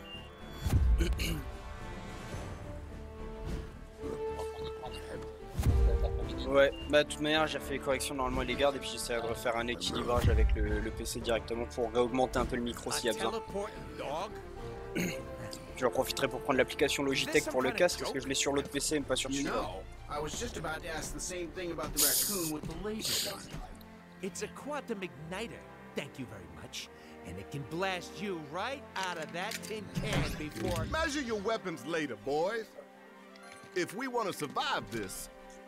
Ouais, bah de toute manière j'ai fait les corrections normalement les gardes et puis j'essaie de refaire un équilibrage avec le PC directement pour réaugmenter un peu le micro s'il y a besoin. Je profiterai pour prendre l'application Logitech pour le casque parce que je l'ai sur l'autre PC mais pas sur celui-là. It's a quantum igniter, thank you very much. And it can blast you right out of that tin can before... Measure your weapons later, boys. If we want to survive this,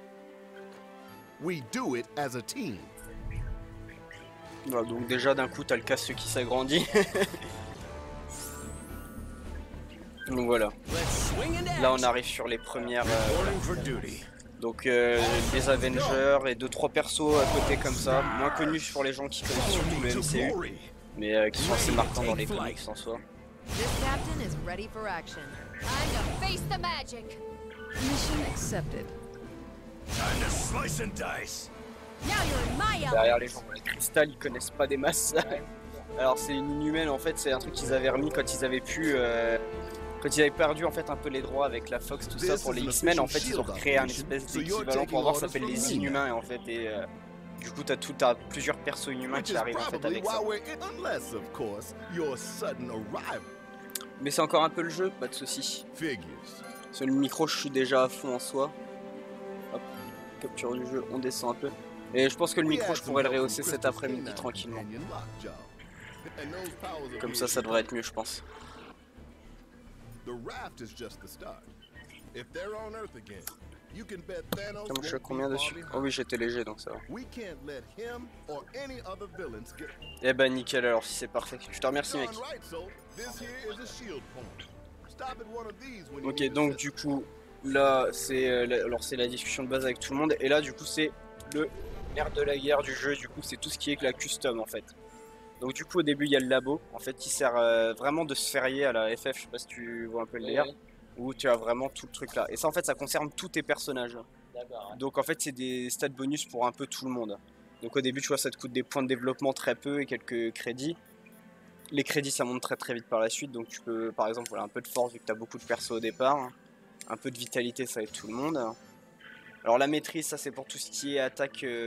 we do it as a team. Voilà, donc déjà d'un coup t'as le casque qui s'agrandit. Donc voilà. Là on arrive sur les premières... donc des Avengers et 2-3 persos à côté comme ça, moins connus pour les gens qui connaissent surtout le MCU, mais qui sont assez marquants dans les comics en soi. Derrière les gens, les Crystal ils connaissent pas des masses. Alors c'est une inhumaine en fait, c'est un truc qu'ils avaient remis quand ils avaient pu... Quand ils avaient perdu en fait un peu les droits avec la Fox, tout ça pour les X-Men, en fait ils ont créé un espèce d'équivalent pour voir, ça s'appelle les Inhumains et en fait du coup t'as plusieurs persos inhumains qui arrivent en fait avec ça. Mais c'est encore un peu le jeu, pas de soucis. Sur le micro je suis déjà à fond en soi. Hop, capture du jeu, on descend un peu. Et je pense que le micro je pourrais le rehausser cet après-midi tranquillement. Comme ça devrait être mieux je pense. Comme je suis combien dessus? Oh oui j'étais léger donc ça va. Eh ben nickel alors si c'est parfait. Je te remercie mec. Ok donc du coup là c'est la discussion de base avec tout le monde. Et là du coup c'est le nerf de la guerre du jeu. Du coup c'est tout ce qui est que la custom en fait. Donc du coup au début il y a le labo en fait qui sert vraiment de sphérié à la FF, je sais pas si tu vois un peu le délire, où tu as vraiment tout le truc là. Et ça en fait ça concerne tous tes personnages. Donc en fait c'est des stats bonus pour un peu tout le monde. Donc au début tu vois ça te coûte des points de développement très peu et quelques crédits. Les crédits ça monte très vite par la suite, donc tu peux par exemple voilà, un peu de force vu que tu as beaucoup de persos au départ. Un peu de vitalité, ça aide tout le monde. Alors la maîtrise, ça c'est pour tout ce qui est attaque, tout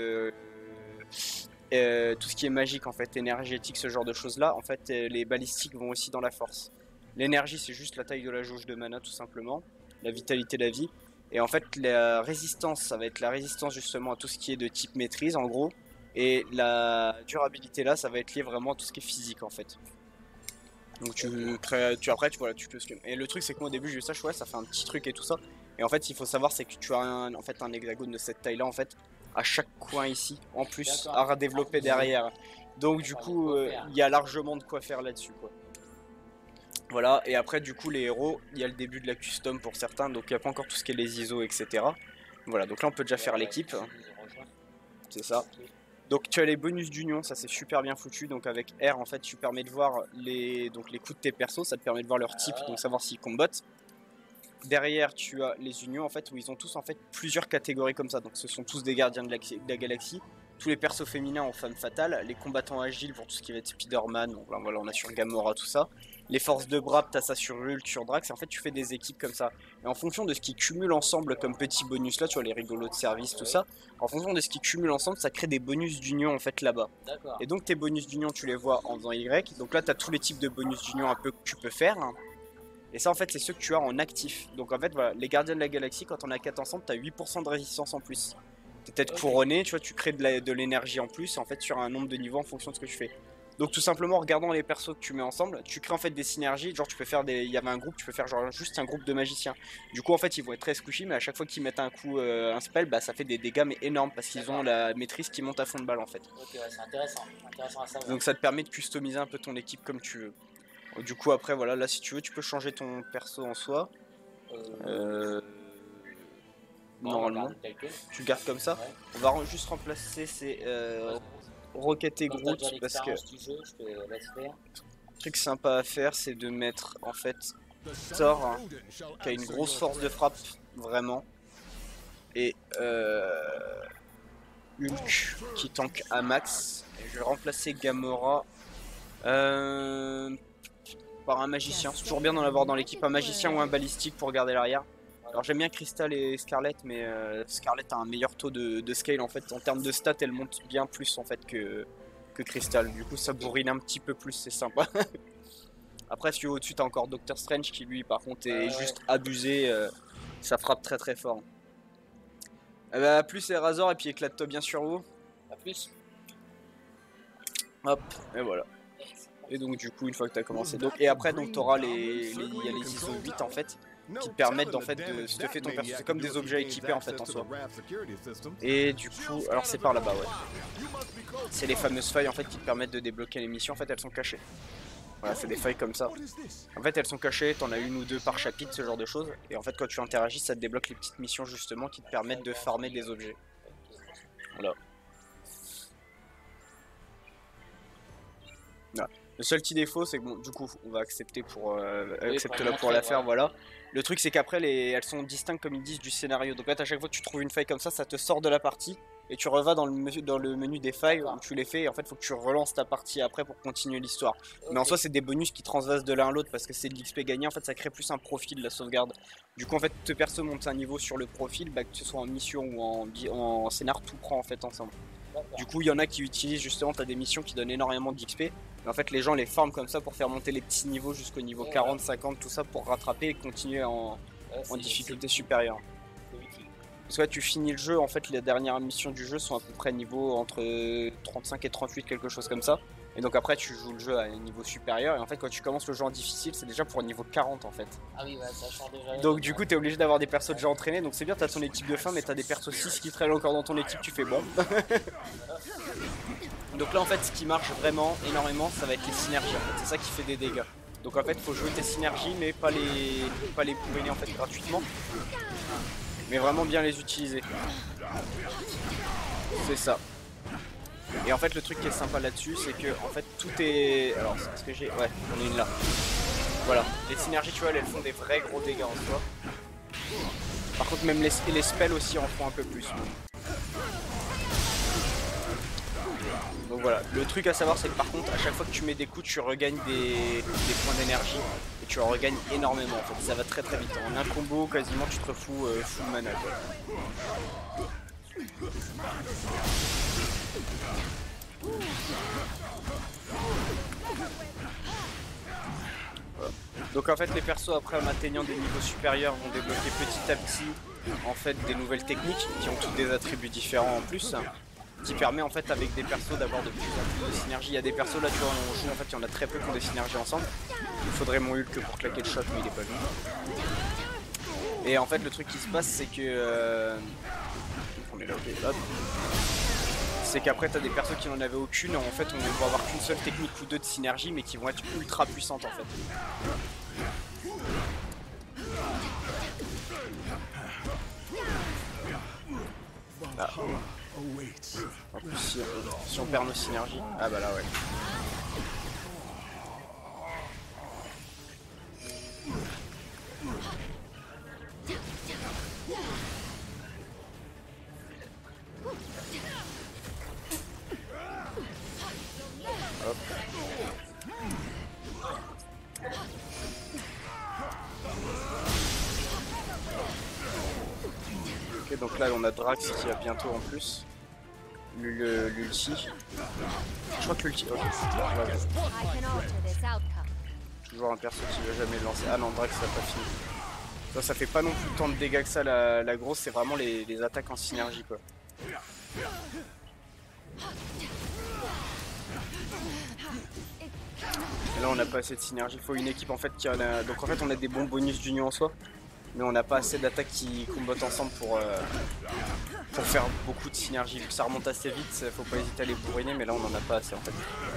ce qui est magique en fait, énergétique, ce genre de choses là. En fait les balistiques vont aussi dans la force. L'énergie c'est juste la taille de la jauge de mana tout simplement. La vitalité, la vie. Et en fait la résistance, ça va être la résistance justement à tout ce qui est de type maîtrise en gros. Et la durabilité là, ça va être lié vraiment à tout ce qui est physique en fait. Donc après tu peux. Et le truc c'est que moi au début j'ai eu ça, ouais, ça fait un petit truc et tout ça. Et en fait il faut savoir c'est que tu as un hexagone de cette taille là en fait à chaque coin ici en plus à redévelopper derrière. Donc du coup il y a largement de quoi faire là-dessus quoi. Voilà, et après du coup les héros, il y a le début de la custom pour certains, donc il n'y a pas encore tout ce qui est les ISO etc. Voilà, donc là on peut déjà faire l'équipe. C'est ça. Donc tu as les bonus d'union, ça c'est super bien foutu. Donc avec R en fait tu permets de voir les coups de tes persos, ça te permet de voir leur type, donc savoir s'ils combattent. Derrière tu as les unions en fait où ils ont tous en fait plusieurs catégories comme ça. Donc ce sont tous des gardiens de la galaxie. Tous les persos féminins en femme fatale, les combattants agiles pour tout ce qui va être Spider-Man, donc là, voilà on a sur Gamora tout ça. Les forces de bras, t'as ça sur Hulk, sur Drax, et en fait tu fais des équipes comme ça. Et en fonction de ce qu'ils cumulent ensemble comme petits bonus là, tu vois les rigolos de service, tout ça, en fonction de ce qu'ils cumulent ensemble, ça crée des bonus d'union en fait là-bas. Et donc tes bonus d'union tu les vois en faisant Y, donc là t'as tous les types de bonus d'union un peu que tu peux faire. Et ça en fait c'est ceux que tu as en actif. Donc en fait voilà, les gardiens de la galaxie quand on a 4 ensemble, t'as 8% de résistance en plus. T'es peut-être couronné, tu vois, tu crées de l'énergie en plus, en fait sur un nombre de niveaux en fonction de ce que tu fais. Donc tout simplement en regardant les persos que tu mets ensemble, tu crées en fait des synergies, genre tu peux faire il y avait un groupe, tu peux faire genre juste un groupe de magiciens. Du coup en fait ils vont être très squishy, mais à chaque fois qu'ils mettent un coup, un spell, bah ça fait des dégâts mais énormes parce qu'ils ont la maîtrise qui monte à fond de balle en fait. Ok ouais, c'est intéressant à savoir. Donc ça te permet de customiser un peu ton équipe comme tu veux. Du coup après voilà, là si tu veux tu peux changer ton perso en soi. Normalement, tu gardes comme ça. Ouais. On va juste remplacer ces Rocket et Groot parce que le truc sympa à faire c'est de mettre en fait Thor hein, qui a une grosse force de frappe vraiment et Hulk qui tank à max. Et je vais remplacer Gamora par un magicien. C'est toujours bien d'en avoir dans l'équipe un magicien ou un balistique pour garder l'arrière. Alors j'aime bien Crystal et Scarlet, mais Scarlet a un meilleur taux de scale en fait. En termes de stats, elle monte bien plus en fait que Crystal. Du coup ça bourrine un petit peu plus, c'est sympa. Après si au-dessus t'as encore Doctor Strange qui lui par contre est juste abusé, ça frappe très très fort. A plus Razor et puis éclate-toi bien sur vous. A plus. Hop, et voilà. Et donc du coup une fois que tu as commencé, donc, et après donc tu auras il y a les ISO 8 en fait. Qui te permettent en fait de stuffer ton perso, c'est comme des objets équipés en fait en soi. Et du coup, alors c'est par là-bas ouais. C'est les fameuses failles en fait qui te permettent de débloquer les missions, en fait elles sont cachées. Voilà, c'est des failles comme ça. En fait elles sont cachées, t'en as une ou deux par chapitre, ce genre de choses. Et en fait quand tu interagis ça te débloque les petites missions justement qui te permettent de farmer des objets. Voilà. Voilà. Le seul petit défaut c'est que bon du coup on va accepter pour la faire voilà. Le truc c'est qu'après elles sont distinctes comme ils disent du scénario. Donc là à chaque fois que tu trouves une faille comme ça te sort de la partie et tu revas dans le menu des failles où tu les fais et en fait faut que tu relances ta partie après pour continuer l'histoire. Mais en soi c'est des bonus qui transvasent de l'un à l'autre parce que c'est de l'XP gagné, en fait ça crée plus un profil de la sauvegarde. Du coup en fait te perso monte un niveau sur le profil, bah, que ce soit en mission ou en scénar tout prend en fait ensemble. Du coup il y en a qui utilisent justement, t'as des missions qui donnent énormément d'XP. Mais en fait les gens les farment comme ça pour faire monter les petits niveaux jusqu'au niveau 40, 50, tout ça pour rattraper et continuer en difficulté supérieure. Parce que là tu finis le jeu, en fait les dernières missions du jeu sont à peu près niveau entre 35 et 38, quelque chose comme ça. Et donc après tu joues le jeu à un niveau supérieur et en fait quand tu commences le jeu en difficile c'est déjà pour un niveau 40 en fait. Ah oui ouais, ça change déjà. Donc du coup t'es obligé d'avoir des persos déjà entraînés, donc c'est bien, t'as ton équipe de fin mais t'as des persos 6 qui traînent encore dans ton équipe, tu fais bon. Donc là en fait ce qui marche vraiment énormément ça va être les synergies en fait, c'est ça qui fait des dégâts. Donc en fait faut jouer tes synergies mais pas les brûler en fait gratuitement. Mais vraiment bien les utiliser. C'est ça. Et en fait le truc qui est sympa là-dessus c'est que en fait tout est... Alors c'est ce que j'ai... Ouais, j'en ai une là. Voilà, les synergies tu vois elles font des vrais gros dégâts en soi. Par contre même les spells aussi en font un peu plus. Donc voilà, le truc à savoir c'est que par contre à chaque fois que tu mets des coups tu regagnes des points d'énergie. Et tu en regagnes énormément en fait, ça va très vite. En un combo quasiment tu te refous full mana quoi. Voilà. Donc en fait les persos après en atteignant des niveaux supérieurs vont débloquer petit à petit en fait des nouvelles techniques qui ont tous des attributs différents en plus. Qui permet en fait avec des persos d'avoir de plus en plus de synergie. Il y a des persos là tu vois on joue en fait il y en a très peu qui ont des synergies ensemble. Il faudrait mon Hulk pour claquer le shot mais il est pas venu. Et en fait le truc qui se passe c'est que on est là, okay, hop. C'est qu'après t'as des persos qui n'en avaient aucune, en fait on ne va avoir qu'une seule technique ou deux de synergie mais qui vont être ultra puissantes en fait. Ah. En plus si on perd nos synergies, ah bah là ouais. Hop. Ok donc là on a Drax qui a bientôt en plus. L'ulti. Je crois que l'ulti. Ok. Toujours un perso qui va jamais le lancer. Ah non, Drax ça n'a pas fini. Ça fait pas non plus tant de dégâts que ça la grosse, c'est vraiment les attaques en synergie quoi. Et là on n'a pas assez de synergie, il faut une équipe en fait qui en a. Donc en fait on a des bons bonus d'union en soi. Mais on n'a pas assez d'attaques qui combattent ensemble pour faire beaucoup de synergie. Vu que ça remonte assez vite, faut pas hésiter à les bourriner, mais là on en a pas assez en fait.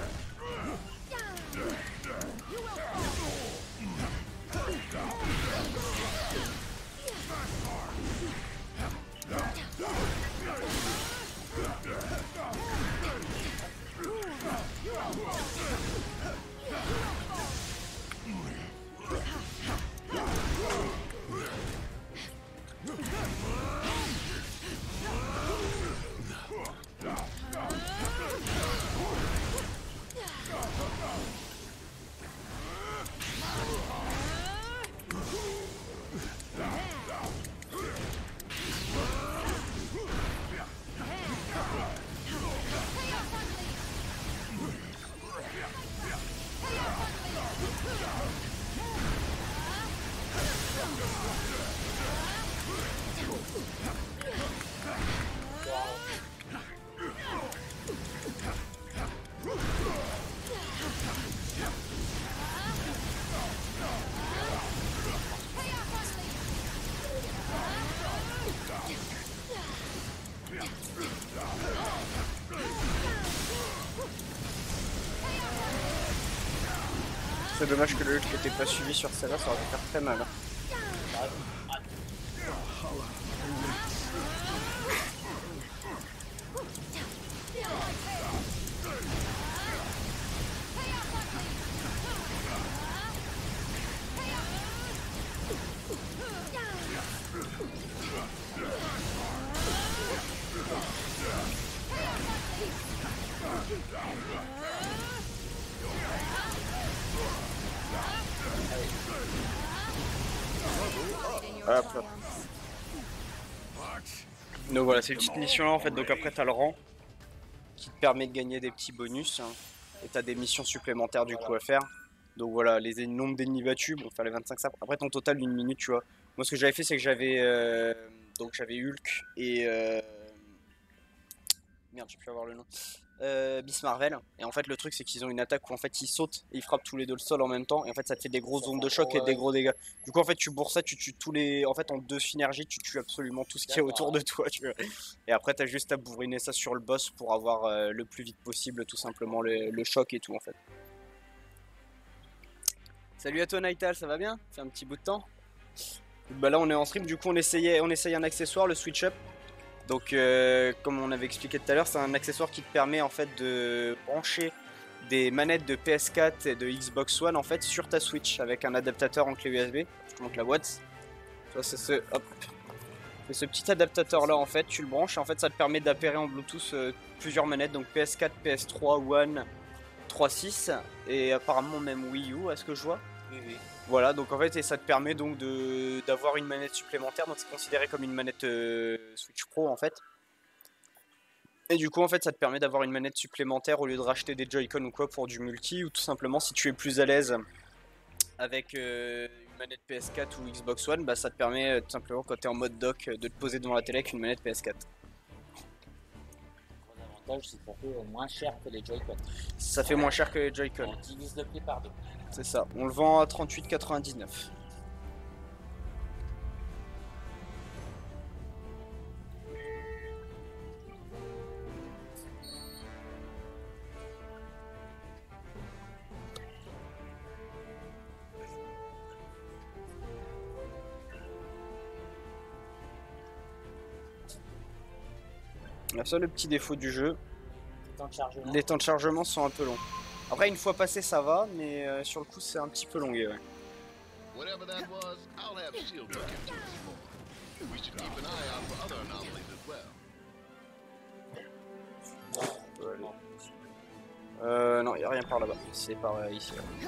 C'est dommage que le Hulk n'était pas suivi sur celle-là, ça aurait pu faire très mal. Hop, hop. Donc voilà, c'est une petite mission là en fait, donc après t'as le rang qui te permet de gagner des petits bonus hein, et t'as des missions supplémentaires du coup à faire. Donc voilà, les nombres d'ennemis battus, bon faire les 25 ça. Après ton total d'une minute tu vois. Moi ce que j'avais fait c'est que j'avais Hulk et merde j'ai pu avoir le nom. Miss Marvel, et en fait le truc c'est qu'ils ont une attaque où en fait ils sautent et ils frappent tous les deux le sol en même temps et en fait ça te fait des grosses ondes de choc et des gros dégâts. Du coup en fait tu bourres ça, tu tues tous les... En fait en 2 synergies tu tues absolument tout ce qui est autour de toi tu vois. Et après t'as juste à bourriner ça sur le boss pour avoir le plus vite possible tout simplement le choc et tout en fait. Salut à toi Nightal, ça va bien? Ça fait un petit bout de temps. Bah là on est en stream, du coup on essaye un accessoire, le Switch Up. Donc comme on avait expliqué tout à l'heure, c'est un accessoire qui te permet en fait de brancher des manettes de PS4 et de Xbox One en fait sur ta Switch avec un adaptateur en clé USB. Je te montre la boîte. C'est ce petit adaptateur là en fait, tu le branches et en fait ça te permet d'appairer en Bluetooth plusieurs manettes, donc PS4, PS3, One, 3.6 et apparemment même Wii U à ce que je vois. Oui. Voilà, donc en fait, et ça te permet donc d'avoir une manette supplémentaire, donc c'est considéré comme une manette Switch Pro en fait. Et du coup, en fait, ça te permet d'avoir une manette supplémentaire au lieu de racheter des Joy-Con ou quoi pour du multi, ou tout simplement si tu es plus à l'aise avec une manette PS4 ou Xbox One, bah ça te permet tout simplement quand tu es en mode dock de te poser devant la télé avec une manette PS4. L'avantage, c'est que ça fait moins cher que les Joy-Con. Ça fait moins cher que les Joy-Con. On divise le prix par 2. C'est ça, on le vend à 38,99. Le seul petit défaut du jeu, les temps de chargement sont un peu longs. Après, une fois passé, ça va, mais sur le coup, c'est un petit peu longué. Ouais. Whatever that was, I'll have S.H.I.E.L.D. look into it some more. We should keep an eye out for other anomalies as well. Non, y a rien par là-bas. C'est par ici. Là.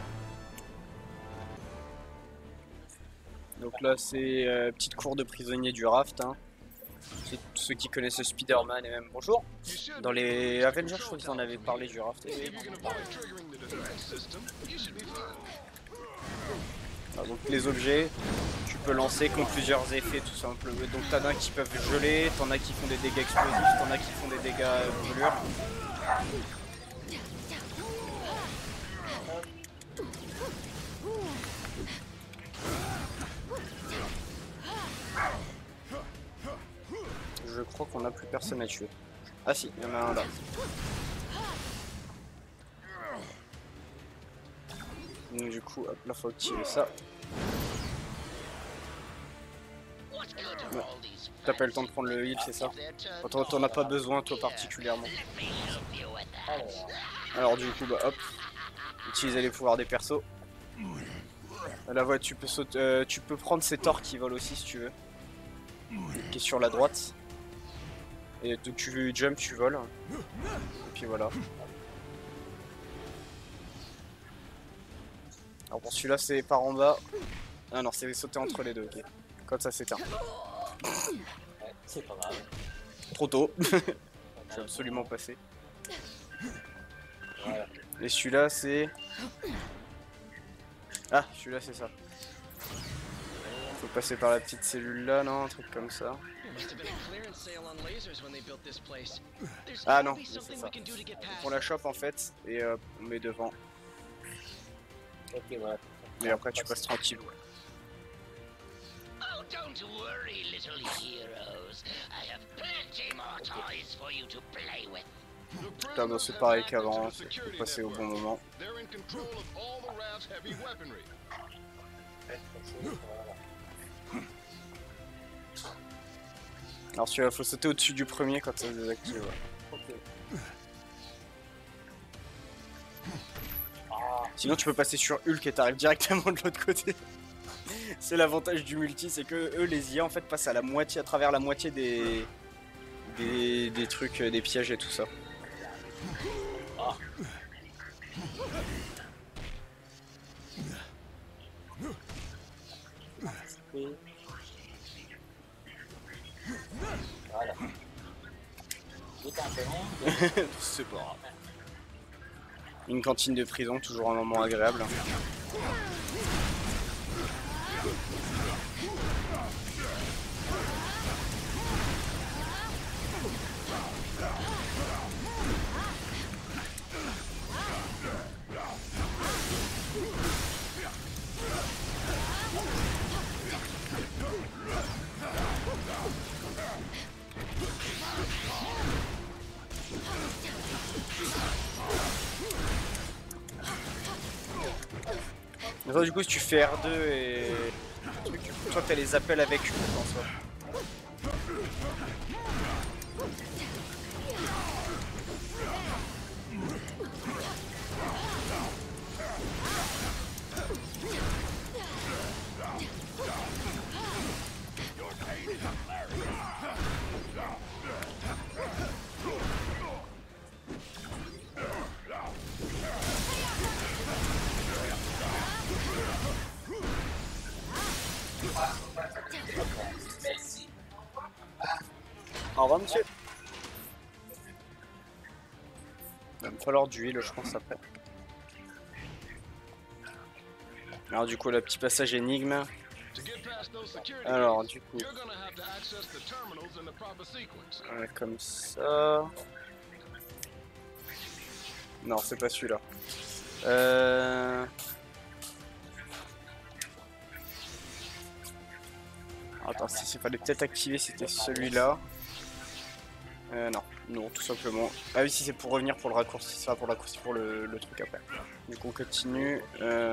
Donc là, c'est petite cour de prisonniers du raft. Hein. C'est ceux qui connaissent Spider-Man et même bonjour. Dans les Avengers, je crois qu'ils en avaient parlé du raft. Alors, donc les objets, tu peux lancer qui ont plusieurs effets tout simplement. Donc t'en as qui peuvent geler, t'en as qui font des dégâts explosifs, t'en as qui font des dégâts brûlures. Je crois qu'on n'a plus personne à tuer. Ah si, il y en a un là. Donc du coup, hop, là faut activer ça. Ouais. T'as pas eu le temps de prendre le heal, c'est ça? T'en as pas besoin toi particulièrement. Alors du coup, bah hop, utiliser les pouvoirs des persos. La voie, tu peux sauter, tu peux prendre ces torts qui volent aussi si tu veux. Qui est sur la droite. Et donc tu jump, tu voles. Et puis voilà. Alors pour celui-là c'est par en bas. Ah non, c'est sauter entre les deux, ok. Comme ça s'éteint. C'est pas grave. Trop tôt. Je suis absolument passé. Voilà. Et celui-là c'est... Ah, celui-là c'est ça. Faut passer par la petite cellule là, non? Un truc comme ça. Ah non, c'est ça. On la chope en fait et on met devant. Ok, voilà. Et après tu passes tranquille. Oh, don't worry, little heroes. I have plenty more toys for you to play with. Putain, bah, c'est pareil qu'avant, faut passer au bon moment. Alors celui-là, faut sauter au-dessus du premier quand ça se désactive. Ouais. Ok. Sinon tu peux passer sur Hulk et t'arrives directement de l'autre côté. C'est l'avantage du multi, c'est que eux les IA en fait passent à la moitié, à travers la moitié des trucs, des pièges et tout ça. Ah. Voilà. C'est pas grave. Une cantine de prison, toujours un moment agréable. Mais toi, du coup, si tu fais R2 et toi t'as les appels avec Hulk en soi. revoir, monsieur. Il va me falloir du heal, je pense, après. Alors du coup, le petit passage énigme. Alors du coup, comme ça. Non, c'est pas celui-là. Attends, si fallait peut-être activer, c'était celui-là. Non, tout simplement. Ah oui, si c'est pour revenir pour le raccourci, ça pour le raccourci pour le truc après. Donc on continue.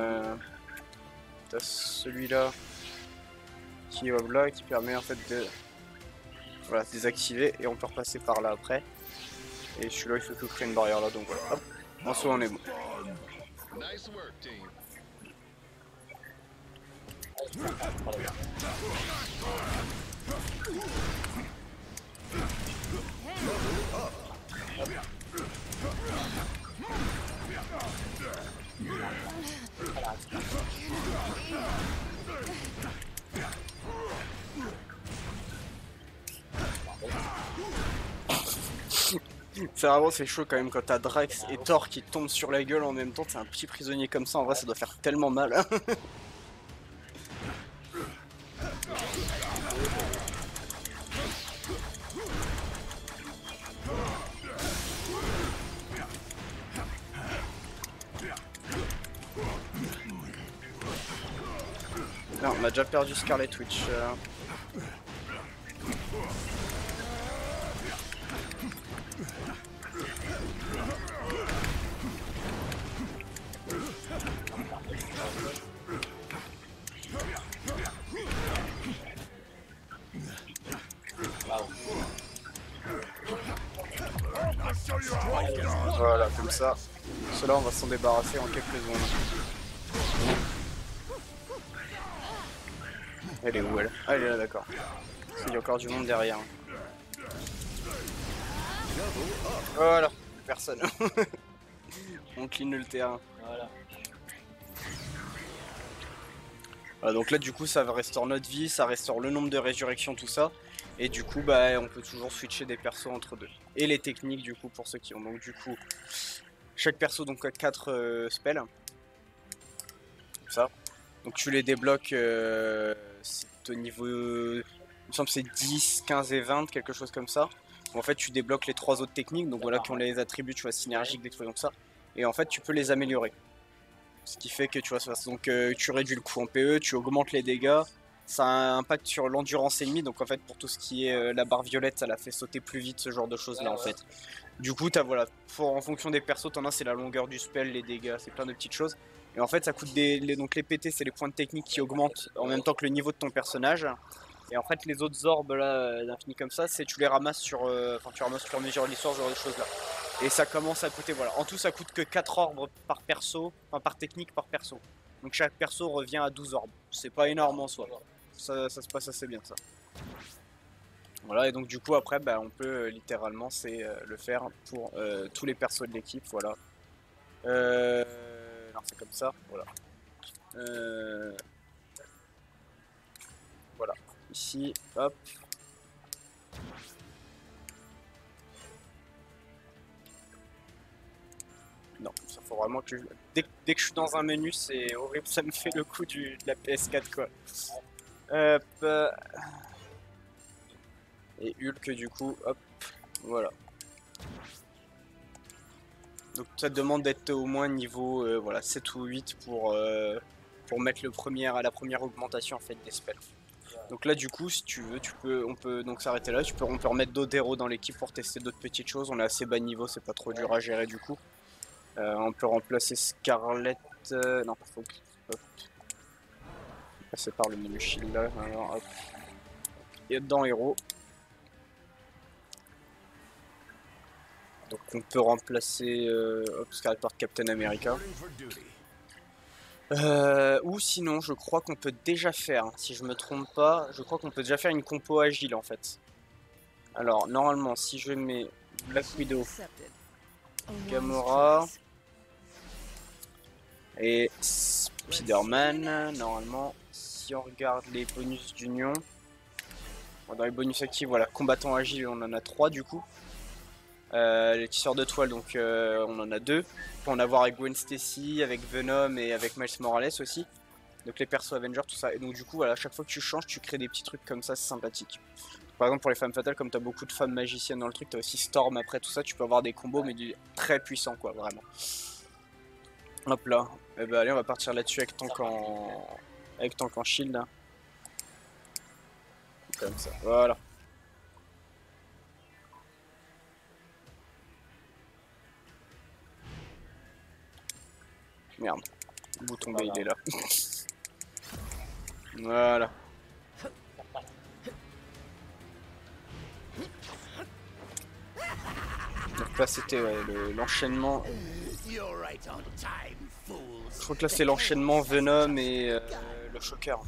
T'as celui-là qui est là, qui permet en fait de voilà, désactiver et on peut repasser par là après. Et celui-là il faut que créer une barrière là, donc voilà. Hop, en soi on est bon. C'est chaud quand même quand t'as Drax et Thor qui tombent sur la gueule en même temps, t'es un petit prisonnier comme ça, en vrai ça doit faire tellement mal. Non, on a déjà perdu Scarlet Witch. Voilà, comme ça. Cela, on va s'en débarrasser en quelques secondes. Elle est où elle? Ah, elle est là, d'accord. Il y a encore du monde derrière. Voilà, personne. On clean le terrain. Voilà, donc là du coup ça restaure notre vie, ça restaure le nombre de résurrections, tout ça. Et du coup bah on peut toujours switcher des persos entre deux. Et les techniques du coup pour ceux qui ont. Donc du coup chaque perso donc a 4 spells. Comme ça. Donc tu les débloques c'est au niveau. Il me semble c'est 10, 15 et 20, quelque chose comme ça. En fait tu débloques les 3 autres techniques, donc voilà qui ont les attributs tu vois synergiques, des trucs comme ça. Et en fait tu peux les améliorer. Ce qui fait que tu vois, donc tu réduis le coût en PE, tu augmentes les dégâts, ça a un impact sur l'endurance ennemie, donc en fait pour tout ce qui est la barre violette, ça la fait sauter plus vite, ce genre de choses là en fait. Du coup t'as voilà, en fonction des persos, t'en as c'est la longueur du spell, les dégâts, c'est plein de petites choses. Et en fait ça coûte donc les PT c'est les points de technique qui augmentent en même temps que le niveau de ton personnage. Et en fait les autres orbes là d'infini comme ça, c'est tu les ramasses sur, tu ramasses sur mesure de l'histoire, ce genre de choses là. Et ça commence à coûter, voilà, en tout ça coûte que 4 orbes par perso, enfin par technique par perso. Donc chaque perso revient à 12 orbes, c'est pas énorme en soi, ça se passe assez bien ça. Voilà, et donc du coup après bah, on peut littéralement le faire pour tous les persos de l'équipe, voilà. Alors c'est comme ça, voilà. Voilà, ici, hop. Non, ça faut vraiment que dès que je suis dans un menu, c'est horrible, ça me fait le coup de la PS4 quoi. Hop. Et Hulk du coup, hop, voilà. Donc ça te demande d'être au moins niveau voilà, 7 ou 8 pour mettre la première augmentation en fait des spells. Donc là du coup si tu veux, on peut donc s'arrêter là, on peut remettre d'autres héros dans l'équipe pour tester d'autres petites choses, on est assez bas niveau, c'est pas trop dur à gérer du coup. On peut remplacer Scarlet. Non, faut hop. Passer par le menu shield là. Alors, hop. Et dedans héros. Donc on peut remplacer Scarlet par Captain America. Ou sinon, je crois qu'on peut déjà faire, si je me trompe pas, je crois qu'on peut déjà faire une compo agile en fait. Alors normalement, si je mets Black Widow, Gamora et Spider-Man, normalement, si on regarde les bonus d'union, Bon, dans les bonus actifs, voilà, combattant agile, on en a 3 du coup. Les tisseurs de toile, donc on en a 2. On peut en avoir avec Gwen Stacy, avec Venom et avec Miles Morales aussi. Donc les persos Avengers, tout ça. Et donc du coup, voilà, à chaque fois que tu changes, tu crées des petits trucs comme ça, c'est sympathique. Par exemple, pour les femmes fatales, comme tu as beaucoup de femmes magiciennes dans le truc, tu as aussi Storm après, tout ça, tu peux avoir des combos, mais très puissants, quoi, vraiment. Hop là. Et bah allez, on va partir là-dessus avec tank en shield. Hein. Comme ça, voilà. Merde, le bouton B il est là. Voilà. Donc là c'était ouais, l'enchaînement. Je crois que là c'est l'enchaînement Venom et le Shocker.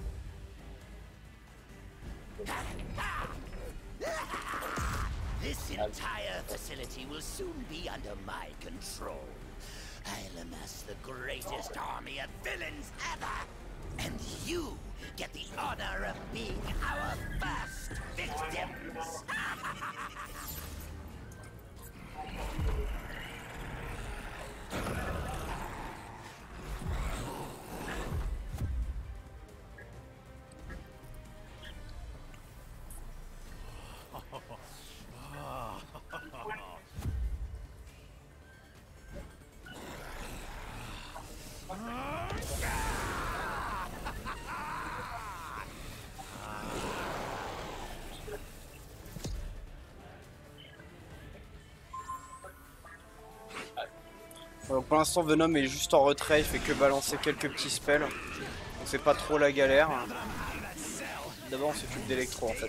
This entire facility will soon be under my control. I'll amass the greatest army of villains ever, and you get the honor of being our first victims. Pour l'instant Venom est juste en retrait, il fait que balancer quelques petits spells. Donc c'est pas trop la galère. D'abord on s'occupe d'Electro en fait.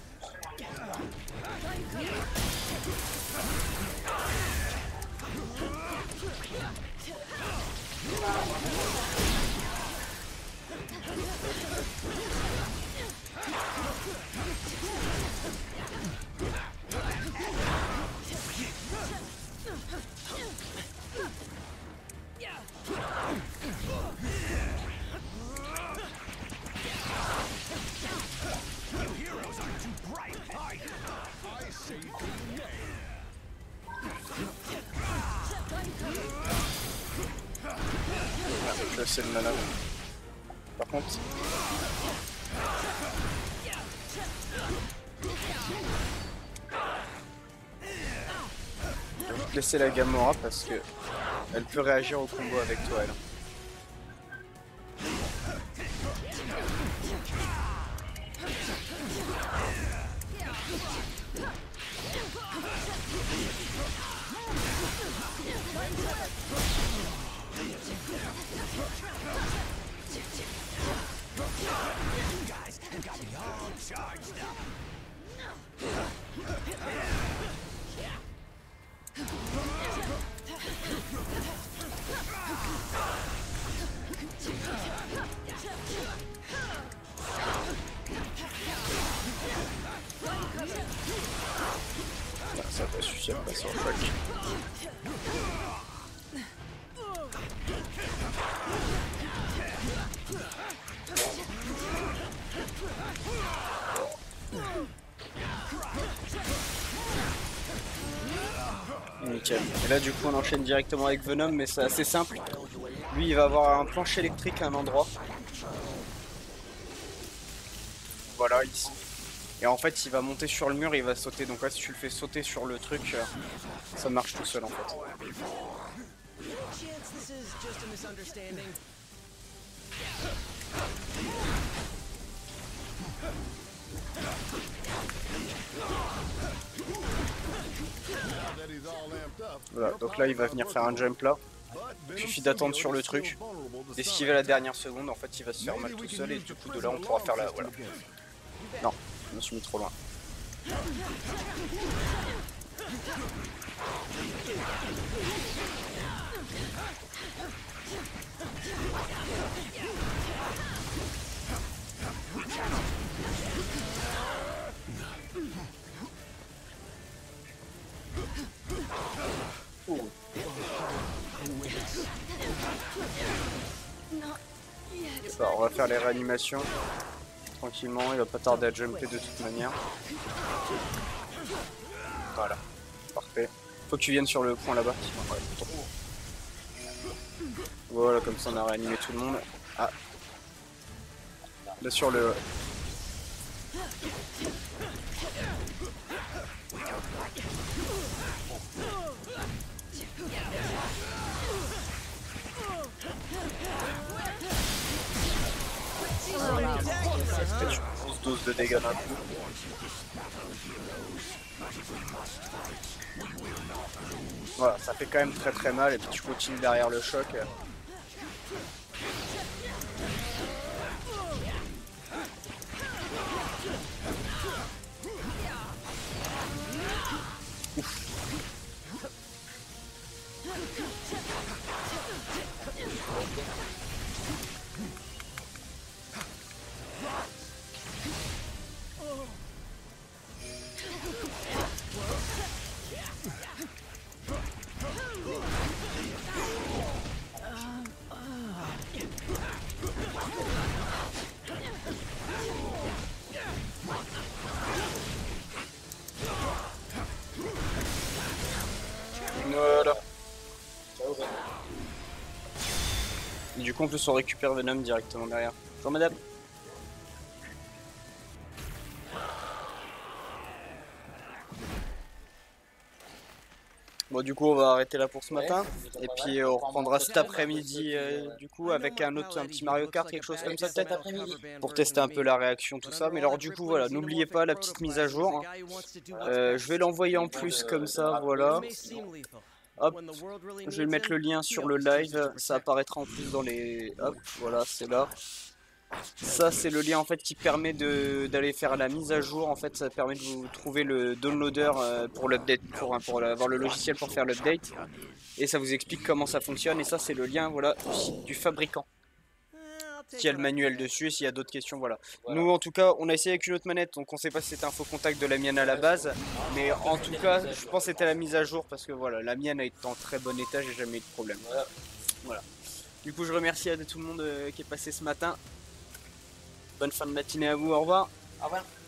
C'est le malade. Par contre, je vais te laisser la Gamora parce que elle peut réagir au combo avec toi elle. Ça va suffire à passer en choc. Nickel. Et là du coup on enchaîne directement avec Venom, mais c'est assez simple. Lui il va avoir un plancher électrique à un endroit. Voilà ici. Et en fait il va monter sur le mur et il va sauter. Donc là si tu le fais sauter sur le truc, ça marche tout seul en fait. Voilà, donc là il va venir faire un jump là. Il suffit d'attendre sur le truc, d'esquiver la dernière seconde, en fait il va se faire mal tout seul et du coup de là on pourra faire la... Voilà. Non, je me suis mis trop loin. On va faire les réanimations. tranquillement, il va pas tarder à jumper de toute manière. Voilà, parfait. Faut que tu viennes sur le point là-bas. Voilà, comme ça on a réanimé tout le monde. Ah. Là sur le... Peut-être une grosse dose de dégâts d'un coup. Voilà, ça fait quand même très mal et puis tu continues derrière le choc. Ouf. Voilà. Et du coup en plus on récupère Venom directement derrière. Bonjour madame. Bon du coup on va arrêter là pour ce matin et puis on reprendra cet après-midi du coup avec un petit Mario Kart, quelque chose comme ça peut-être pour tester un peu la réaction tout ça. Mais alors du coup voilà, n'oubliez pas la petite mise à jour, je vais l'envoyer en plus comme ça, voilà. Hop, je vais mettre le lien sur le live, ça apparaîtra en plus dans les... Hop, voilà, c'est là. Ça c'est le lien en fait qui permet d'aller faire la mise à jour, en fait ça permet de vous trouver le downloader pour l'update, pour avoir le logiciel pour faire l'update. Et ça vous explique comment ça fonctionne et ça c'est le lien voilà, du site du fabricant. S'il y a le manuel dessus et s'il y a d'autres questions, voilà. Nous en tout cas on a essayé avec une autre manette, donc on sait pas si c'était un faux contact de la mienne à la base. Mais en tout cas je pense que c'était la mise à jour parce que voilà, la mienne a été en très bon état, j'ai jamais eu de problème. Voilà. Du coup je remercie à tout le monde qui est passé ce matin. Bonne fin de matinée à vous, au revoir. Au revoir.